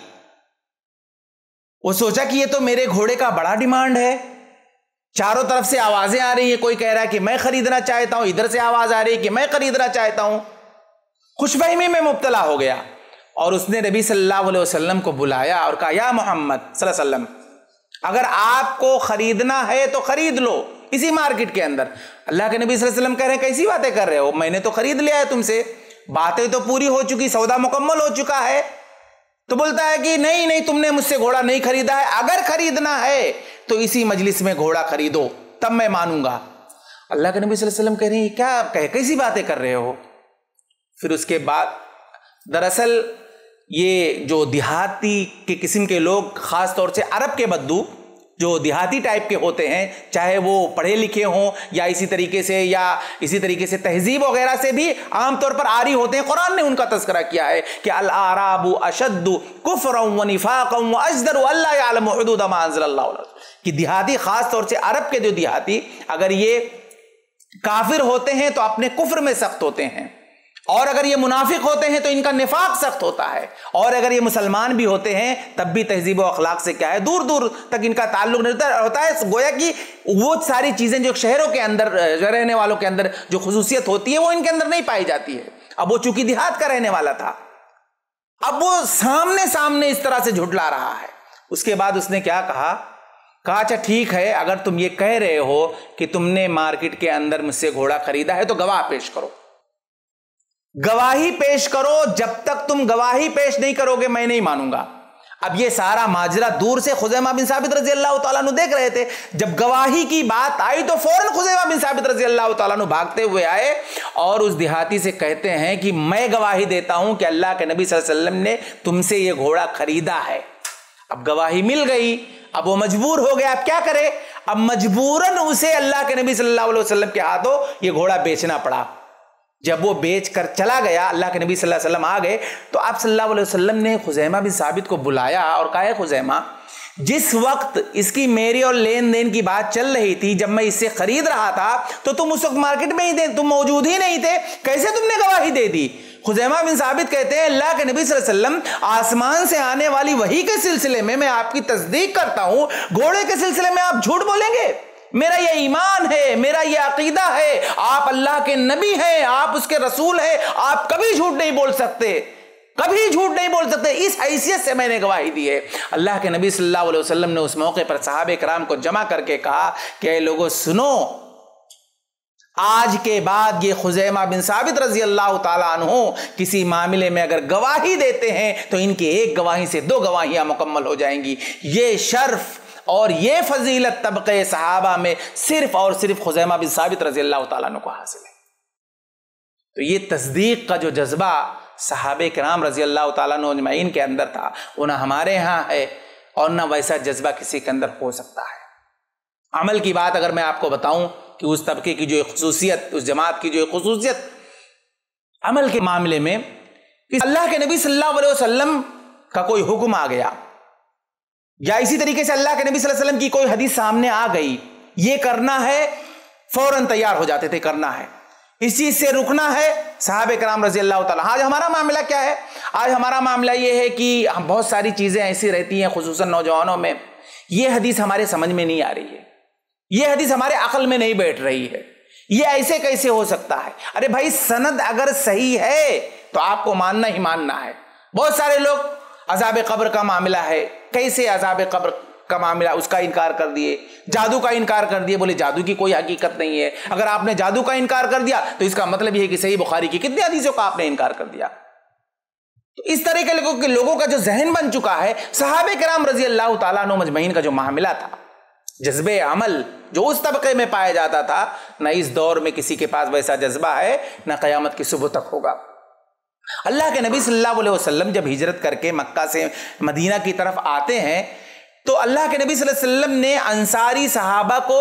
وہ سوچا کہ یہ تو میرے گھوڑے کا بڑا ڈیمانڈ ہے، چاروں طرف سے آوازیں آ رہی ہیں، کوئی کہہ رہا ہے کہ میں خریدنا چاہتا ہوں، ادھر سے آواز آ رہی ہے کہ میں خریدنا چاہتا ہوں، خوش فہمی میں مبتلا ہو گیا۔ اور اس نے نبی صلی اللہ علیہ وسلم کو بلایا اور کہا یا محمد صلی اللہ علیہ وسلم، اگر آپ کو خریدنا ہے تو خرید لو اسی مارکیٹ کے اندر۔ اللہ کے نبی صلی اللہ علیہ وسلم کہہ رہے ہیں کیسی باتیں کر رہے ہو، میں نے تو خرید لیا ہے تم سے، باتیں تو پوری ہو چکی، سودا مکمل ہو چکا ہے۔ تو بولتا ہے کہ نہیں تم نے مجھ سے گھوڑا نہیں خریدا ہے، اگر خریدنا ہے تو اسی مجلس میں گھوڑا خریدو تب میں مانوں گا۔ اللہ کے نبی صلی اللہ علیہ وسلم کہہ رہے ہیں کیا کیسی باتیں کر رہے ہو؟ پھر اس کے بعد دراصل یہ جو دیہاتی کے قسم کے لوگ، خاص طور سے عرب کے بدو جو دیہاتی ٹائپ کے ہوتے ہیں، چاہے وہ پڑھے لکھے ہوں یا اسی طریقے سے تہذیب وغیرہ سے بھی عام طور پر عاری ہوتے ہیں، قرآن نے ان کا تذکرہ کیا ہے کہ الاعراب اشد کفرا ونفاقا واجدر الا يعلم حدود ما انزل اللہ علیہ، کہ دیہاتی، خاص طور سے عرب کے جو دیہاتی، اگر یہ کافر ہوتے ہیں تو اپنے کفر میں سخت ہوتے ہیں، اور اگر یہ منافق ہوتے ہیں تو ان کا نفاق سخت ہوتا ہے، اور اگر یہ مسلمان بھی ہوتے ہیں تب بھی تہذیب و اخلاق سے کیا ہے، دور دور تک ان کا تعلق نہیں ہوتا ہے۔ گویا کہ وہ ساری چیزیں جو شہروں کے اندر رہنے والوں کے اندر جو خصوصیت ہوتی ہے وہ ان کے اندر نہیں پائی جاتی ہے۔ اب وہ چونکہ دیہات کا رہنے والا تھا، اب وہ سامنے اس طرح سے جھٹلا رہا ہے۔ اس کے بعد اس نے کیا کہا اچھا ٹھیک ہے، اگر تم یہ کہہ رہے ہو کہ تم نے مارکیٹ کے اندر مجھ سے گھوڑا خریدا ہے تو گواہ پیش کرو، گواہی پیش کرو، جب تک تم گواہی پیش نہیں کرو گے میں نہیں مانوں گا۔ اب یہ سارا ماجرا دور سے خزیمہ بن ثابت رضی اللہ تعالیٰ عنہ دیکھ رہے تھے، جب گواہی کی بات آئی تو فوراً خزیمہ بن ثابت رضی اللہ تعالیٰ عنہ بھاگتے ہوئے آئے اور اس دیہاتی سے کہتے ہیں کہ میں گواہی دیتا ہوں کہ اللہ کے نبی صلی اللہ علیہ وسلم نے تم سے یہ گھوڑا خریدا ہے۔ اب گواہی مل گئی، اب وہ مجبور ہو گیا، اب کیا کرے؟ اب مجبوراً اسے اللہ کے نبی صلی اللہ علیہ وسلم کے ہاتھوں یہ گھوڑا بیچنا پڑا۔ جب وہ بیچ کر چلا گیا، اللہ کے نبی صلی اللہ علیہ وسلم آ گئے تو آپ صلی اللہ علیہ وسلم نے خزیمہ بن ثابت کو بلایا اور کہا ہے خزیمہ، جس وقت اس کی میری اور لین دین کی بات چل رہی تھی، جب میں اس سے خرید رہا تھا تو تم اس وقت مارکیٹ میں ہی تھے، تم موجود ہی نہیں تھے، کیسے تم نے گواہی دے دی؟ خزیمہ بن ثابت کہتے ہیں اللہ کے نبی صلی اللہ علیہ وسلم آسمان سے آنے والی وحی کے سلسلے میں آپ کی تصدیق کرتا ہوں، گھوڑے کے سلسلے میں آپ جھوٹ بولیں گے؟ میرا یہ ایمان ہے، میرا یہ عقیدہ ہے، آپ اللہ کے نبی ہیں، آپ اس کے رسول ہیں، آپ کبھی جھوٹ نہیں بول سکتے، کبھی جھوٹ نہیں بول سکتے، اس حیثیت سے میں نے گواہی دی ہے۔ اللہ کے نبی صلی اللہ علیہ وسلم نے اس موقع پر صحابہ کرام کو جمع کر کے کہا کہ اے لوگوں سنو، آج کے بعد یہ خزیمہ بن ثابت رضی اللہ تعالیٰ عنہ کسی معاملے میں اگر گواہی دیتے ہیں تو ان کی ایک گواہی سے 2 گواہیاں مکمل ہو جائیں گی۔ یہ شرف اور یہ فضیلت طبقے صحابہ میں صرف اور صرف خزیمہ بن ثابت رضی اللہ تعالیٰ عنہ کو حاصل ہے۔ تو یہ تصدیق کا جو جذبہ صحابہ کرام رضی اللہ تعالیٰ عنہ اجمعین کے اندر تھا وہ نہ ہمارے ہاں ہے اور نہ ویسا جذبہ کسی کے اندر ہو سکتا ہے۔ عمل کی بات اگر میں آپ کو بتاؤں کہ اس طبقے کی جو خصوصیت، اس جماعت کی جو خصوصیت عمل کے معاملے میں، کہ اللہ کے نبی صلی اللہ علیہ وسلم کا کوئی حکم آ گیا یا اسی طریقے سے اللہ کے نبی صلی اللہ علیہ وسلم کی کوئی حدیث سامنے آ گئی، یہ کرنا ہے فوراً تیار ہو جاتے تھے کرنا ہے، اس چیز سے رکنا ہے صحابہ کرام رضی اللہ تعالیٰ۔ آج ہمارا معاملہ کیا ہے؟ آج ہمارا معاملہ یہ ہے کہ بہت ساری چیزیں ایسی رہتی ہیں خصوصاً نوجوانوں میں، یہ حدیث ہمارے سمجھ میں نہیں آ رہی ہے، یہ حدیث ہمارے عقل میں نہیں بیٹھ رہی ہے، یہ ایسے کیسے ہو سکتا ہے؟ ارے بھائی سند اگر صحیح ہے تو آپ کو ماننا ہی ماننا ہے۔ بہت سارے لوگ عذاب قبر کا معاملہ ہے، کیسے عذاب قبر کا معاملہ، اس کا انکار کر دیے، جادو کا انکار کر دیے، بولے جادو کی کوئی حقیقت نہیں ہے۔ اگر آپ نے جادو کا انکار کر دیا تو اس کا مطلب یہ ہے کہ صحیح بخاری کی کتنی حدیثوں کا آپ نے انکار کر دیا۔ تو اس طرح کے لوگوں کا جو ذہن بن چکا ہے، صحابہ کرام رضی اللہ تعالیٰ عنہ مجمعین کا جو معاملہ تھا، جذبہ عمل جو اس طبقے میں پایا جاتا تھا، نہ اس دور میں کسی کے پاس ویسا جذبہ ہے، نہ قیامت کی صبح تک ہوگا۔ اللہ کے نبی صلی اللہ علیہ وسلم جب ہجرت کر کے مکہ سے مدینہ کی طرف آتے ہیں تو اللہ کے نبی صلی اللہ علیہ وسلم نے انصاری صحابہ کو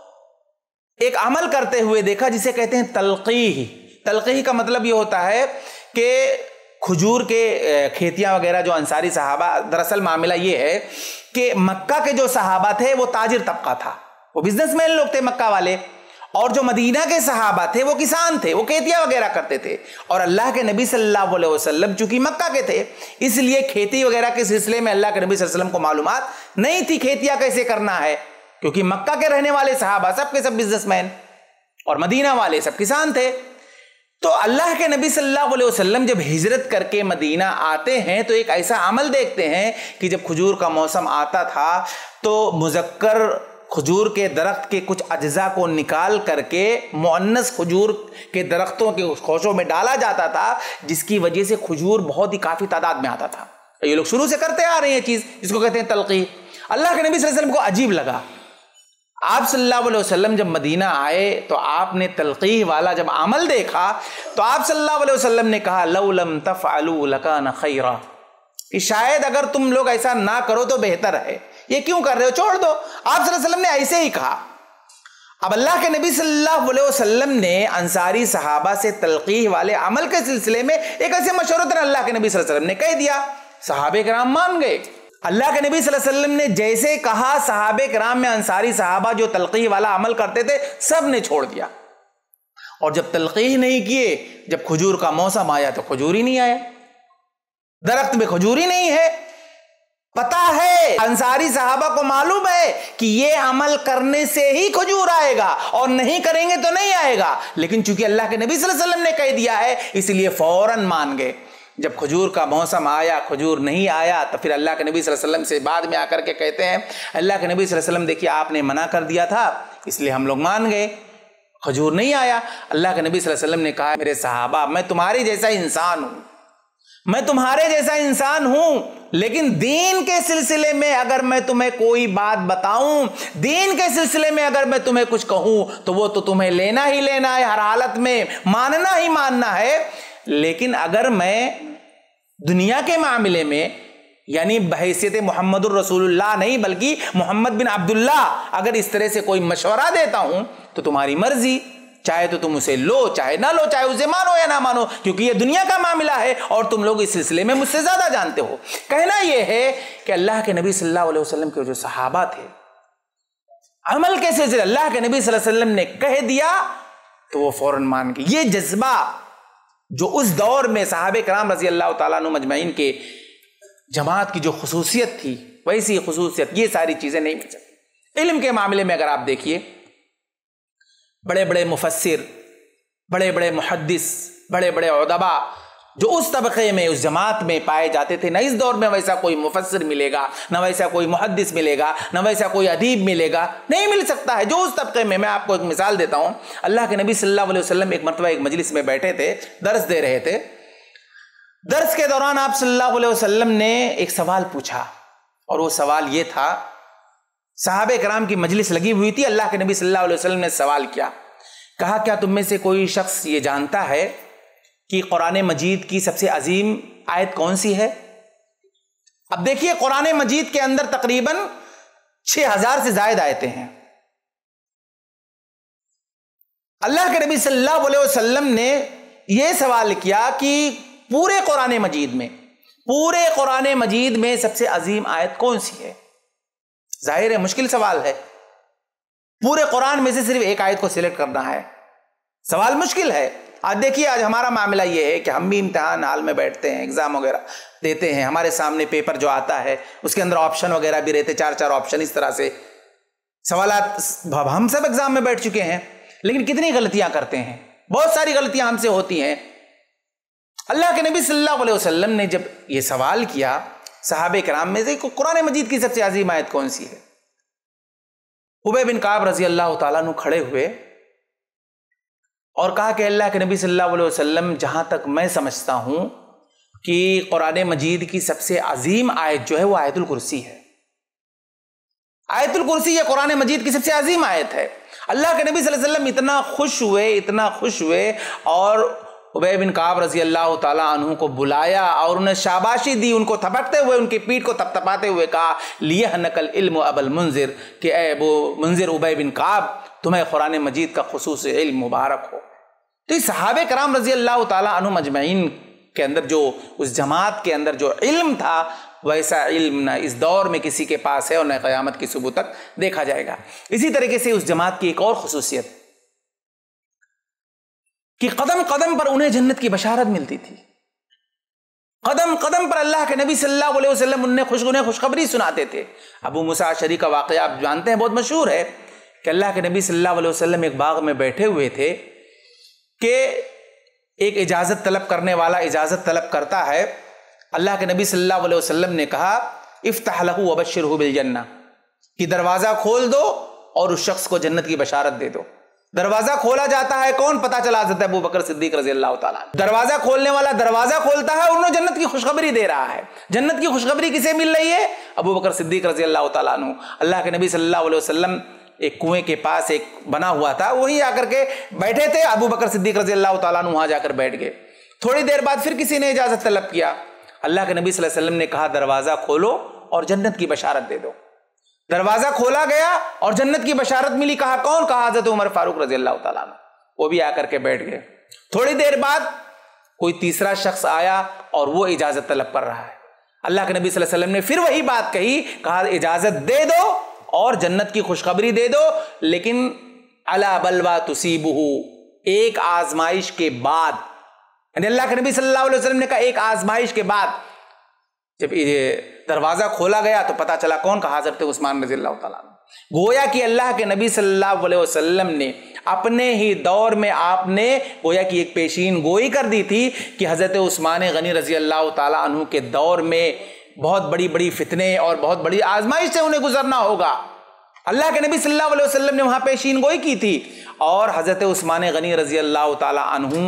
ایک عمل کرتے ہوئے دیکھا جسے کہتے ہیں تلقیح۔ تلقیح کا مطلب یہ ہوتا ہے کہ کھجور کے کھیتیاں وغیرہ جو انصاری صحابہ، دراصل معاملہ یہ ہے کہ مکہ کے جو صحابہ تھے وہ تاجر طبقہ تھا، وہ بزنس مین لوگ تھے مکہ والے، اور جو مدینہ کے صحابہ تھے وہ کسان تھے، وہ کھیتیاں وغیرہ کرتے تھے۔ اور اللہ کے نبی صلی اللہ علیہ وسلم چونکہ مکہ کے تھے، اس لیے کھیتی وغیرہ کے سلسلے میں اللہ کے نبی صلی اللہ علیہ وسلم کو معلومات نہیں تھی کھیتیاں کیسے کرنا ہے، کیونکہ مکہ کے رہنے والے صحابہ سب کے سب بزنس مین اور مدینہ والے سب کسان تھے۔ تو اللہ کے نبی صلی اللہ علیہ وسلم جب ہجرت کر کے مدینہ آتے ہیں تو ایک ایسا عمل دیکھتے ہیں کہ جب کھجور کا موسم آتا تھا تو مذکر کھجور کے درخت کے کچھ اجزاء کو نکال کر کے مؤنث کھجور کے درختوں کے خوشوں میں ڈالا جاتا تھا، جس کی وجہ سے کھجور بہت ہی کافی تعداد میں آتا تھا۔ یہ لوگ شروع سے کرتے آ رہے ہیں یہ چیز، جس کو کہتے ہیں تلقیح۔ اللہ کے نبی صلی اللہ علیہ وسلم کو عجیب لگا۔ آپ صلی اللہ علیہ وسلم جب مدینہ آئے تو آپ نے تلقیح والا جب عمل دیکھا تو آپ صلی اللہ علیہ وسلم نے کہا لو لم تفعلوا لکان خیرا، کہ شاید اگر تم لوگ ایسا نہ کرو تو بہتر ہے، یہ کیوں کر رہے ہو، چھوڑ دو۔ آپ صلی اللہ علیہ وسلم نے ایسے ہی کہا۔ اب اللہ کے نبی صلی اللہ علیہ وسلم نے انصاری صحابہ سے تلقیح والے عمل کے سلسلے میں ایک ایسے مشورت اللہ کے نبی صلی اللہ علیہ وسلم نے کہہ دیا، صحابہ کرام مان گئے۔ اللہ کے نبی صلی اللہ علیہ وسلم نے جیسے کہا، صحابہ کرام میں انصاری صحابہ جو تلقیح والا عمل کرتے تھے سب نے چھوڑ دیا، اور جب تلقیح نہیں کیے، جب کھجور کا موسم آیا تو کھجور ہی نہیں آیا، درخت میں کھجور ہی نہیں ہے۔ پتا ہے انصاری صحابہ کو معلوم ہے کہ یہ عمل کرنے سے ہی کھجور آئے گا اور نہیں کریں گے تو نہیں آئے گا، لیکن چونکہ اللہ کے نبی صلی اللہ علیہ وسلم نے کہہ دیا ہے اس لیے فوراً مان گئے۔ جب کھجور کا موسم آیا، کھجور نہیں آیا، تو پھر اللہ کے نبی صلی اللہ علیہ وسلم سے بعد میں آ کر کے کہتے ہیں اللہ کے نبی صلی اللہ علیہ وسلم دیکھیے آپ نے منع کر دیا تھا اس لیے ہم لوگ مان گئے، کھجور نہیں آیا۔ اللہ کے نبی صلی اللہ علیہ وسلم نے کہا میرے صحابہ میں تمہارے جیسا انسان ہوں، میں تمہارے جیسا انسان ہوں، لیکن دین کے سلسلے میں اگر میں تمہیں کوئی بات بتاؤں، دین کے سلسلے میں اگر میں تمہیں کچھ کہوں تو وہ تو تمہیں لینا ہی لینا ہے، ہر حالت میں ماننا ہی ماننا ہے۔ لیکن اگر میں دنیا کے معاملے میں یعنی بحیثیت محمد الرسول اللہ نہیں بلکہ محمد بن عبداللہ اگر اس طرح سے کوئی مشورہ دیتا ہوں تو تمہاری مرضی، چاہے تو تم اسے لو چاہے نہ لو، چاہے اسے مانو یا نہ مانو، کیونکہ یہ دنیا کا معاملہ ہے اور تم لوگ اس سلسلے میں مجھ سے زیادہ جانتے ہو۔ کہنا یہ ہے کہ اللہ کے نبی صلی اللہ علیہ وسلم کے جو صحابہ تھے، عمل کے سلسلے اللہ کے نبی صلی اللہ علیہ وسلم نے کہہ دیا تو وہ فوراً مان گئے۔ یہ جذبہ جو اس دور میں صحابہ کرام رضی اللہ تعالیٰ عنہ مجمعین کے جماعت کی جو خصوصیت تھی ویسی خصوصیت یہ ساری چیزیں نہیں مل سکتی۔ علم کے معاملے میں اگر آپ دیکھیے بڑے بڑے مفسر، بڑے بڑے محدث، بڑے بڑے ادبا جو اس طبقے میں اس جماعت میں پائے جاتے تھے، نہ اس دور میں ویسا کوئی مفسر ملے گا، نہ ویسا کوئی محدث ملے گا، نہ ویسا کوئی ادیب ملے گا، نہیں مل سکتا ہے جو اس طبقے میں آپ کو ایک مثال دیتا ہوں۔ اللہ کے نبی صلی اللہ علیہ وسلم ایک مرتبہ ایک مجلس میں بیٹھے تھے، درس دے رہے تھے۔ درس کے دوران آپ صلی اللہ علیہ وسلم نے ایک سوال پوچھا، اور وہ سوال یہ تھا، صحابہ کرام کی مجلس لگی ہوئی تھی، اللہ کے نبی صلی اللہ علیہ وسلم نے سوال کیا، کہا کیا تم میں سے کوئی شخص یہ جانتا ہے کہ قرآن مجید کی سب سے عظیم آیت کون سی ہے؟ اب دیکھیے قرآن مجید کے اندر تقریباً 6000 سے زائد آیتیں ہیں۔ اللہ کے نبی صلی اللہ علیہ وسلم نے یہ سوال کیا کہ پورے قرآن مجید میں سب سے عظیم آیت کون سی ہے؟ ظاہر ہے مشکل سوال ہے، پورے قرآن میں سے صرف ایک آیت کو سلیکٹ کرنا ہے، سوال مشکل ہے۔ آج دیکھیے آج ہمارا معاملہ یہ ہے کہ ہم بھی امتحان حال میں بیٹھتے ہیں، ایگزام وغیرہ دیتے ہیں، ہمارے سامنے پیپر جو آتا ہے اس کے اندر آپشن وغیرہ بھی رہتے، 4 آپشن، اس طرح سے سوالات، ہم سب ایگزام میں بیٹھ چکے ہیں، لیکن کتنی غلطیاں کرتے ہیں، بہت ساری غلطیاں ہم سے ہوتی ہیں۔ اللہ کے نبی صلی اللہ علیہ وسلم نے جب یہ سوال کیا صحابہ کرام میں سے قرآن مجید کی سب سے عظیم آیت کون سی ہے، ابی بن کعب رضی اللہ تعالیٰ عنہ کھڑے ہوئے اور کہا کہ اللہ کے نبی صلی اللہ علیہ وسلم، جہاں تک میں سمجھتا ہوں کہ قرآن مجید کی سب سے عظیم آیت جو ہے وہ آیت الکرسی ہے۔ آیت الکرسی یہ قرآن مجید کی سب سے عظیم آیت ہے۔ اللہ کے نبی صلی اللہ علیہ وسلم اتنا خوش ہوئے اور ابی بن کعب رضی اللہ تعالیٰ عنہ کو بلایا اور انہیں شاباشی دی، ان کو تھپکتے ہوئے، ان کی پیٹھ کو تھپتھپاتے ہوئے کہا لیحنک العلم ابا المنذر، کہ اے ابو منذر ابی بن کعب تمہیں قرآن مجید کا خصوص علم مبارک ہو۔ تو اس صحابہ کرام رضی اللہ تعالیٰ عنہ مجمعین کے اندر جو اس جماعت کے اندر جو علم تھا ویسا علم نہ اس دور میں کسی کے پاس ہے اور نہ قیامت کی صبح تک دیکھا جائے گا۔ اسی طریقے سے اس جماعت کی ایک اور خصوصیت کہ قدم قدم پر انہیں جنت کی بشارت ملتی تھی، قدم قدم پر اللہ کے نبی صلی اللہ علیہ وسلم انہیں خوشخبری سناتے تھے۔ ابو موسیٰ اشعری کا واقعہ آپ جانتے ہیں، بہت مشہور ہے کہ اللہ کے نبی صلی اللہ علیہ وسلم ایک باغ میں بیٹھے ہوئے تھے کہ ایک اجازت طلب کرنے والا اجازت طلب کرتا ہے، اللہ کے نبی صلی اللہ علیہ وسلم نے کہا افتح لہ وبشرہ بالجنہ، کہ دروازہ کھول دو اور اس شخص کو جنت کی بشارت دے دو۔ دروازہ کھولا جاتا ہے کون؟ پتہ چلا حضرت ابو بکر صدیق رضی اللہ تعالیٰ عنہ۔ دروازہ کھولنے والا دروازہ کھولتا ہے اور انہیں جنت کی خوشخبری دے رہا ہے۔ جنت کی خوشخبری کسے مل رہی ہے؟ ابو بکر صدیق رضی اللہ تعالیٰ عنہ۔ اللہ کے نبی صلی اللہ علیہ وسلم ایک کنویں کے پاس ایک بنا ہوا تھا، وہیں آ کر کے بیٹھے تھے، ابو بکر صدیق رضی اللہ تعالیٰ عنہ وہاں جا کر بیٹھ گئے۔ تھوڑی دیر بعد پھر کسی نے اجازت طلب کیا، اللہ کے نبی صلی اللہ علیہ وسلم نے کہا دروازہ کھولو اور جنت کی بشارت دے دو۔ دروازہ کھولا گیا اور جنت کی بشارت ملی۔ کہا کون؟ کہا حضرت عمر فاروق رضی اللہ تعالیٰ عنہ۔ وہ بھی آ کر کے بیٹھ گئے۔ تھوڑی دیر بعد کوئی تیسرا شخص آیا اور وہ اجازت طلب کر رہا ہے۔ اللہ کے نبی صلی اللہ علیہ وسلم نے پھر وہی بات کہی، کہا اجازت دے دو اور جنت کی خوشخبری دے دو، لیکن علی بلوى تصیبہ، ایک آزمائش کے بعد، یعنی اللہ کے نبی صلی اللہ علیہ وسلم نے کہا ایک آزمائش کے بعد۔ جب یہ دروازہ کھولا گیا تو پتا چلا کون؟ کہا حضرت عثمان رضی اللہ تعالیٰ عنہ۔ گویا کہ اللہ کے نبی صلی اللہ علیہ وسلم نے اپنے ہی دور میں آپ نے گویا کہ ایک پیشین گوئی کر دی تھی کہ حضرت عثمان غنی رضی اللہ تعالیٰ عنہ کے دور میں بہت بڑی بڑی فتنے اور بہت بڑی آزمائش سے انہیں گزرنا ہوگا۔ اللہ کے نبی صلی اللہ علیہ وسلم نے وہاں پیشین گوئی کی تھی، اور حضرت عثمان غنی رضی اللہ تعالیٰ عنہ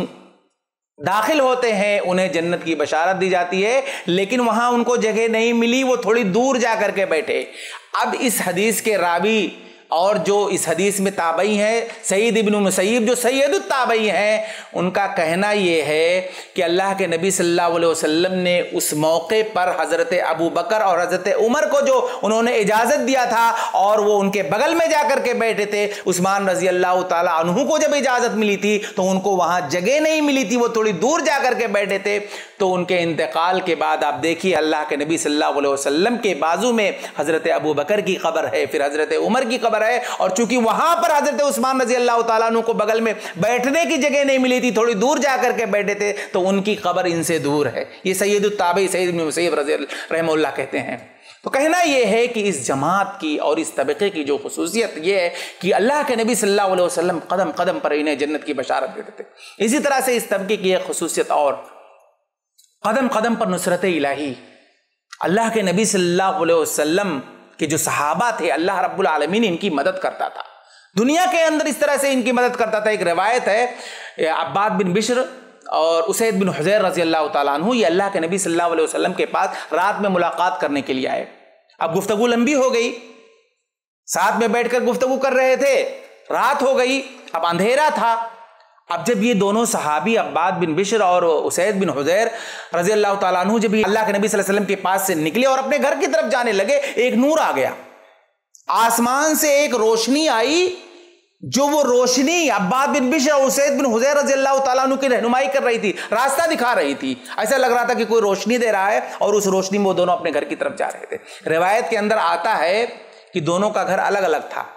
داخل ہوتے ہیں، انہیں جنت کی بشارت دی جاتی ہے، لیکن وہاں ان کو جگہ نہیں ملی، وہ تھوڑی دور جا کر کے بیٹھے۔ اب اس حدیث کے راوی اور جو اس حدیث میں تابعی ہیں، سعید ابن مسیب جو سید التابعی ہیں، ان کا کہنا یہ ہے کہ اللہ کے نبی صلی اللہ علیہ وسلم نے اس موقع پر حضرت ابو بکر اور حضرت عمر کو جو انہوں نے اجازت دیا تھا اور وہ ان کے بغل میں جا کر کے بیٹھے تھے، عثمان رضی اللہ تعالیٰ عنہ کو جب اجازت ملی تھی تو ان کو وہاں جگہ نہیں ملی تھی، وہ تھوڑی دور جا کر کے بیٹھے تھے۔ تو ان کے انتقال کے بعد آپ دیکھیے اللہ کے نبی صلی اللہ علیہ وسلم کے بازو میں حضرت ابو بکر کی قبر ہے، پھر حضرت عمر کی قبر ہے، اور چونکہ وہاں پر حضرت عثمان رضی اللہ تعالیٰ عنہ کو بغل میں بیٹھنے کی جگہ نہیں ملی تھی، تھوڑی دور جا کر کے بیٹھے تھے، تو ان کی قبر ان سے دور ہے۔ یہ سید التابعین سعید بن مسیب رضی اللہ رحمہ اللہ کہتے ہیں۔ تو کہنا یہ ہے کہ اس جماعت کی اور اس طبقے کی جو خصوصیت یہ ہے کہ اللہ کے نبی صلی اللہ علیہ وسلم قدم قدم پر انہیں جنت کی بشارت دیتے تھے۔ اسی طرح سے اس طبقے کی ایک خصوصیت اور، قدم قدم پر نصرت الہی۔ اللہ کے نبی صلی اللہ علیہ وسلم کے جو صحابہ تھے، اللہ رب العالمین ان کی مدد کرتا تھا، دنیا کے اندر اس طرح سے ان کی مدد کرتا تھا۔ ایک روایت ہے عباد بن بشر اور اسید بن حضیر رضی اللہ تعالیٰ عنہ، یہ اللہ کے نبی صلی اللہ علیہ وسلم کے پاس رات میں ملاقات کرنے کے لیے آئے۔ اب گفتگو لمبی ہو گئی، ساتھ میں بیٹھ کر گفتگو کر رہے تھے، رات ہو گئی، اب اندھیرا تھا۔ اب جب یہ دونوں صحابی عباد بن بشر اور اسید بن حضیر رضی اللہ تعالیٰ عنہ جب اللہ کے نبی صلی اللہ علیہ وسلم کے پاس سے نکلے اور اپنے گھر کی طرف جانے لگے، ایک نور آ گیا، آسمان سے ایک روشنی آئی، جو وہ روشنی عباد بن بشر اور اسید بن حضیر رضی اللہ تعالیٰ عنہ کی رہنمائی کر رہی تھی، راستہ دکھا رہی تھی۔ ایسا لگ رہا تھا کہ کوئی روشنی دے رہا ہے، اور اس روشنی میں وہ دونوں اپنے گھر کی طرف جا رہے تھے۔ روایت کے اندر آتا ہے کہ دونوں کا گھر الگ الگ تھا،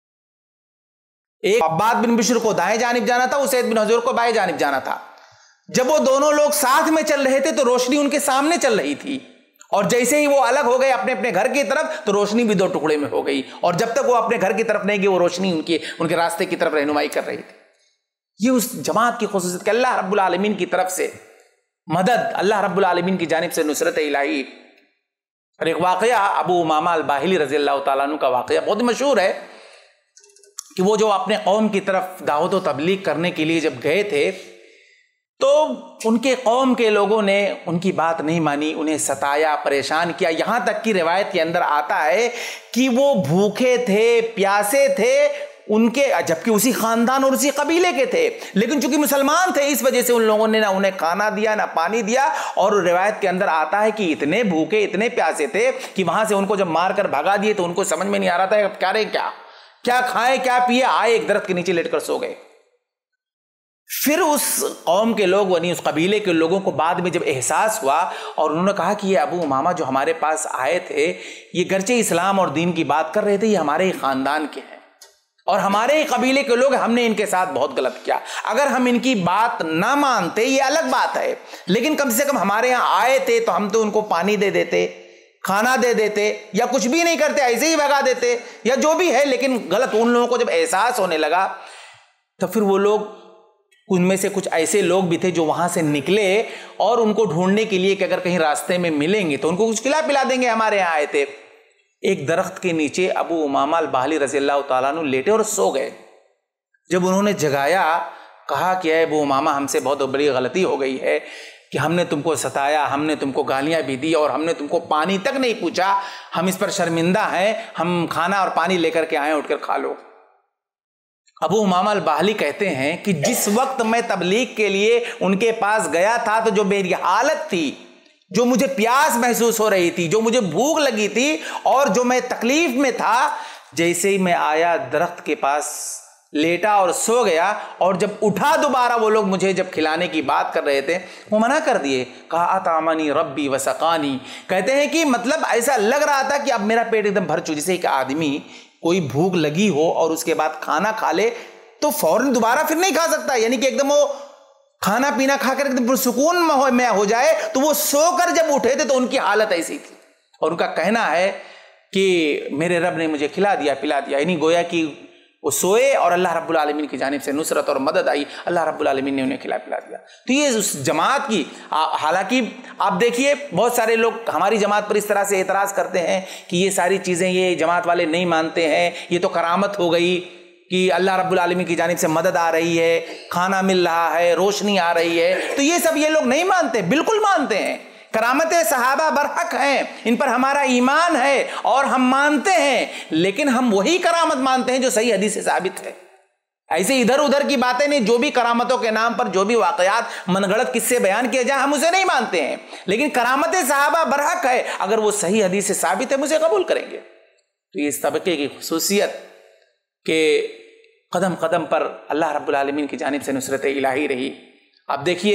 ایک عباد بن بشر کو دائیں جانب جانا تھا، اسید بن حضیر کو بائیں جانب جانا تھا۔ جب وہ دونوں لوگ ساتھ میں چل رہے تھے تو روشنی ان کے سامنے چل رہی تھی، اور جیسے ہی وہ الگ ہو گئے اپنے اپنے گھر کی طرف تو روشنی بھی دو ٹکڑے میں ہو گئی، اور جب تک وہ اپنے گھر کی طرف نہیں گئی وہ روشنی ان کے راستے کی طرف رہنمائی کر رہی تھی۔ یہ اس جماعت کی خصوصیت کہ اللہ رب العالمین کی طرف سے مدد، اللہ رب العالمین کی جانب سے نصرت الہی۔ اور ایک واقعہ ابو امامہ الباہلی رضی اللہ تعالیٰ عنہ کا واقعہ بہت مشہور ہے کہ وہ جو اپنے قوم کی طرف دعوت و تبلیغ کرنے کے لیے جب گئے تھے تو ان کے قوم کے لوگوں نے ان کی بات نہیں مانی، انہیں ستایا، پریشان کیا، یہاں تک کہ روایت کے اندر آتا ہے کہ وہ بھوکے تھے، پیاسے تھے، ان کے جبکہ اسی خاندان اور اسی قبیلے کے تھے، لیکن چونکہ مسلمان تھے اس وجہ سے ان لوگوں نے نہ انہیں کھانا دیا نہ پانی دیا، اور روایت کے اندر آتا ہے کہ اتنے بھوکے اتنے پیاسے تھے کہ وہاں سے ان کو جب مار کر بھگا دیے تو ان کو سمجھ میں نہیں آ رہا تھا کیا رہے کیا کھائیں کیا پیے، آئے ایک درخت کے نیچے لیٹ کر سو گئے۔ پھر اس قوم کے لوگ یعنی اس قبیلے کے لوگوں کو بعد میں جب احساس ہوا اور انہوں نے کہا کہ یہ ابو امامہ جو ہمارے پاس آئے تھے یہ گرچہ اسلام اور دین کی بات کر رہے تھے، یہ ہمارے ہی خاندان کے ہیں اور ہمارے ہی قبیلے کے لوگ، ہم نے ان کے ساتھ بہت غلط کیا، اگر ہم ان کی بات نہ مانتے یہ الگ بات ہے، لیکن کم سے کم ہمارے یہاں آئے تھے تو ہم تو ان کو پانی دے دیتے، کھانا دے دیتے، یا کچھ بھی نہیں کرتے ایسے ہی بھگا دیتے یا جو بھی ہے۔ لیکن غلط ان لوگوں کو جب احساس ہونے لگا تو پھر وہ لوگ، ان میں سے کچھ ایسے لوگ بھی تھے جو وہاں سے نکلے اور ان کو ڈھونڈنے کے لیے کہ اگر کہیں راستے میں ملیں گے تو ان کو کچھ کھلا پلا دیں گے، ہمارے یہاں آئے تھے۔ ایک درخت کے نیچے ابو امامہ الباہلی رضی اللہ تعالیٰ عنہ لیٹے اور سو گئے۔ جب انہوں نے جگایا، کہا کہ اے ابو امامہ ہم سے بہت بڑی غلطی ہو گئی ہے کہ ہم نے تم کو ستایا، ہم نے تم کو گالیاں بھی دی اور ہم نے تم کو پانی تک نہیں پوچھا، ہم اس پر شرمندہ ہیں، ہم کھانا اور پانی لے کر کے آئے، اٹھ کر کھا لو۔ ابو امامہ الباہلی کہتے ہیں کہ جس وقت میں تبلیغ کے لیے ان کے پاس گیا تھا تو جو میری حالت تھی، جو مجھے پیاس محسوس ہو رہی تھی، جو مجھے بھوک لگی تھی اور جو میں تکلیف میں تھا، جیسے ہی میں آیا درخت کے پاس لیٹا اور سو گیا، اور جب اٹھا دوبارہ وہ لوگ مجھے جب کھلانے کی بات کر رہے تھے وہ منع کر دیے۔ کہا اطعمنی ربی وسقانی، کہتے ہیں کہ مطلب ایسا لگ رہا تھا کہ اب میرا پیٹ ایک دم بھر چکا، جسے ایک آدمی کوئی بھوک لگی ہو اور اس کے بعد کھانا کھا لے تو فوراً دوبارہ پھر نہیں کھا سکتا، یعنی کہ ایک دم وہ کھانا پینا کھا کر ایک دم پرسکون میں ہو جائے، تو وہ سو کر جب اٹھے تھے تو ان کی حالت ایسی تھی، اور ان کا کہنا ہے کہ میرے رب نے مجھے کھلا دیا پلا دیا، یعنی گویا کہ وہ سوئے اور اللہ رب العالمین کی جانب سے نصرت اور مدد آئی، اللہ رب العالمین نے انہیں کھلا پلا دیا۔ تو یہ اس جماعت کی، حالانکہ آپ دیکھیے بہت سارے لوگ ہماری جماعت پر اس طرح سے اعتراض کرتے ہیں کہ یہ ساری چیزیں یہ جماعت والے نہیں مانتے ہیں، یہ تو کرامت ہو گئی کہ اللہ رب العالمین کی جانب سے مدد آ رہی ہے، کھانا مل رہا ہے، روشنی آ رہی ہے، تو یہ سب یہ لوگ نہیں مانتے، بالکل مانتے ہیں۔ کرامت صحابہ برحق ہیں، ان پر ہمارا ایمان ہے اور ہم مانتے ہیں، لیکن ہم وہی کرامت مانتے ہیں جو صحیح حدیث سے ثابت ہے۔ ایسے ادھر ادھر کی باتیں نہیں، جو بھی کرامتوں کے نام پر جو بھی واقعات من گھڑت قصے بیان کیے جائیں ہم اسے نہیں مانتے ہیں، لیکن کرامت صحابہ برحق ہے، اگر وہ صحیح حدیث سے ثابت ہے ہم اسے قبول کریں گے۔ تو یہ اس طبقے کی خصوصیت کہ قدم قدم پر اللہ رب العالمین کی جانب سے نصرت الہی رہی۔ آپ دیکھیے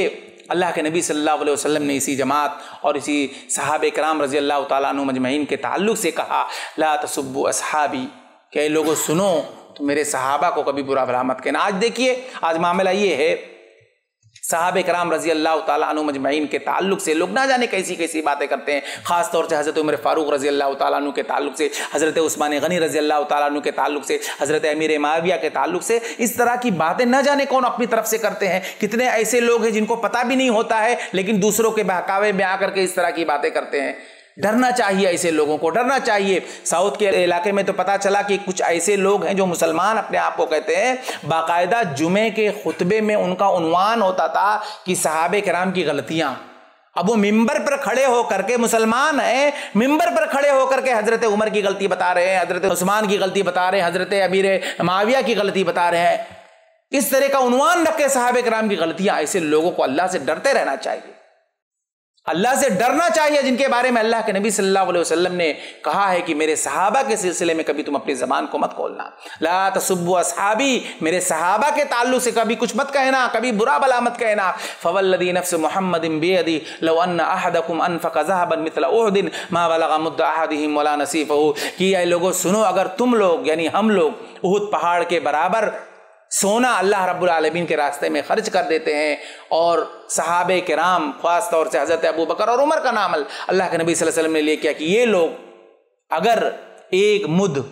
اللہ کے نبی صلی اللہ علیہ وسلم نے اسی جماعت اور اسی صحابہ کرام رضی اللہ تعالیٰ عنہ مجمعین کے تعلق سے کہا لا تسبوا اصحابی، کہ اے لوگوں سنو تو میرے صحابہ کو کبھی برا بھلا مت کہنا۔ آج دیکھیے آج معاملہ یہ ہے، صحابہ کرام رضی اللہ تعالیٰ عنہ مجمعین کے تعلق سے لوگ نہ جانے کیسی کیسی باتیں کرتے ہیں، خاص طور سے حضرت عمر فاروق رضی اللہ تعالیٰ عنہ کے تعلق سے، حضرت عثمان غنی رضی اللہ تعالیٰ عنہ کے تعلق سے، حضرت امیر معاویہ کے تعلق سے، اس طرح کی باتیں نہ جانے کون اپنی طرف سے کرتے ہیں۔ کتنے ایسے لوگ ہیں جن کو پتہ بھی نہیں ہوتا ہے لیکن دوسروں کے بہکاوے میں آ کر کے اس طرح کی باتیں کرتے ہیں۔ ڈرنا چاہیے، ایسے لوگوں کو ڈرنا چاہیے۔ ساؤتھ کے علاقے میں تو پتہ چلا کہ کچھ ایسے لوگ ہیں جو مسلمان اپنے آپ کو کہتے ہیں، باقاعدہ جمعے کے خطبے میں ان کا عنوان ہوتا تھا کہ صحابہ کرام کی غلطیاں۔ اب وہ ممبر پر کھڑے ہو کر کے، مسلمان ہیں، ممبر پر کھڑے ہو کر کے حضرت عمر کی غلطی بتا رہے ہیں، حضرت عثمان کی غلطی بتا رہے ہیں، حضرت امیر معاویہ کی غلطی بتا رہے ہیں، اس طرح کا عنوان رکھ کے صحابہ کرام کی غلطیاں۔ ایسے لوگوں کو اللہ سے ڈرتے رہنا چاہیے، اللہ سے ڈرنا چاہیے، جن کے بارے میں اللہ کے نبی صلی اللہ علیہ وسلم نے کہا ہے کہ میرے صحابہ کے سلسلے میں کبھی تم اپنی زبان کو مت کھولنا، لا تسبوا اصحابی، میرے صحابہ کے تعلق سے کبھی کچھ مت کہنا، کبھی برا بھلا مت کہنا۔ فوالذی نفس محمد بیدی لو ان احدکم انفق ذهبا مثل احد ما بلغ مد احدهم ولا نصیفه، کہ اے لوگوں سنو، اگر تم لوگ یعنی ہم لوگ احد پہاڑ کے برابر سونا اللہ رب العالمین کے راستے میں خرچ کر دیتے ہیں، اور صحابہ کرام خاص طور سے حضرت ابو بکر اور عمر کا نام اللہ کے نبی صلی اللہ علیہ وسلم نے لے کیا کہ یہ لوگ اگر ایک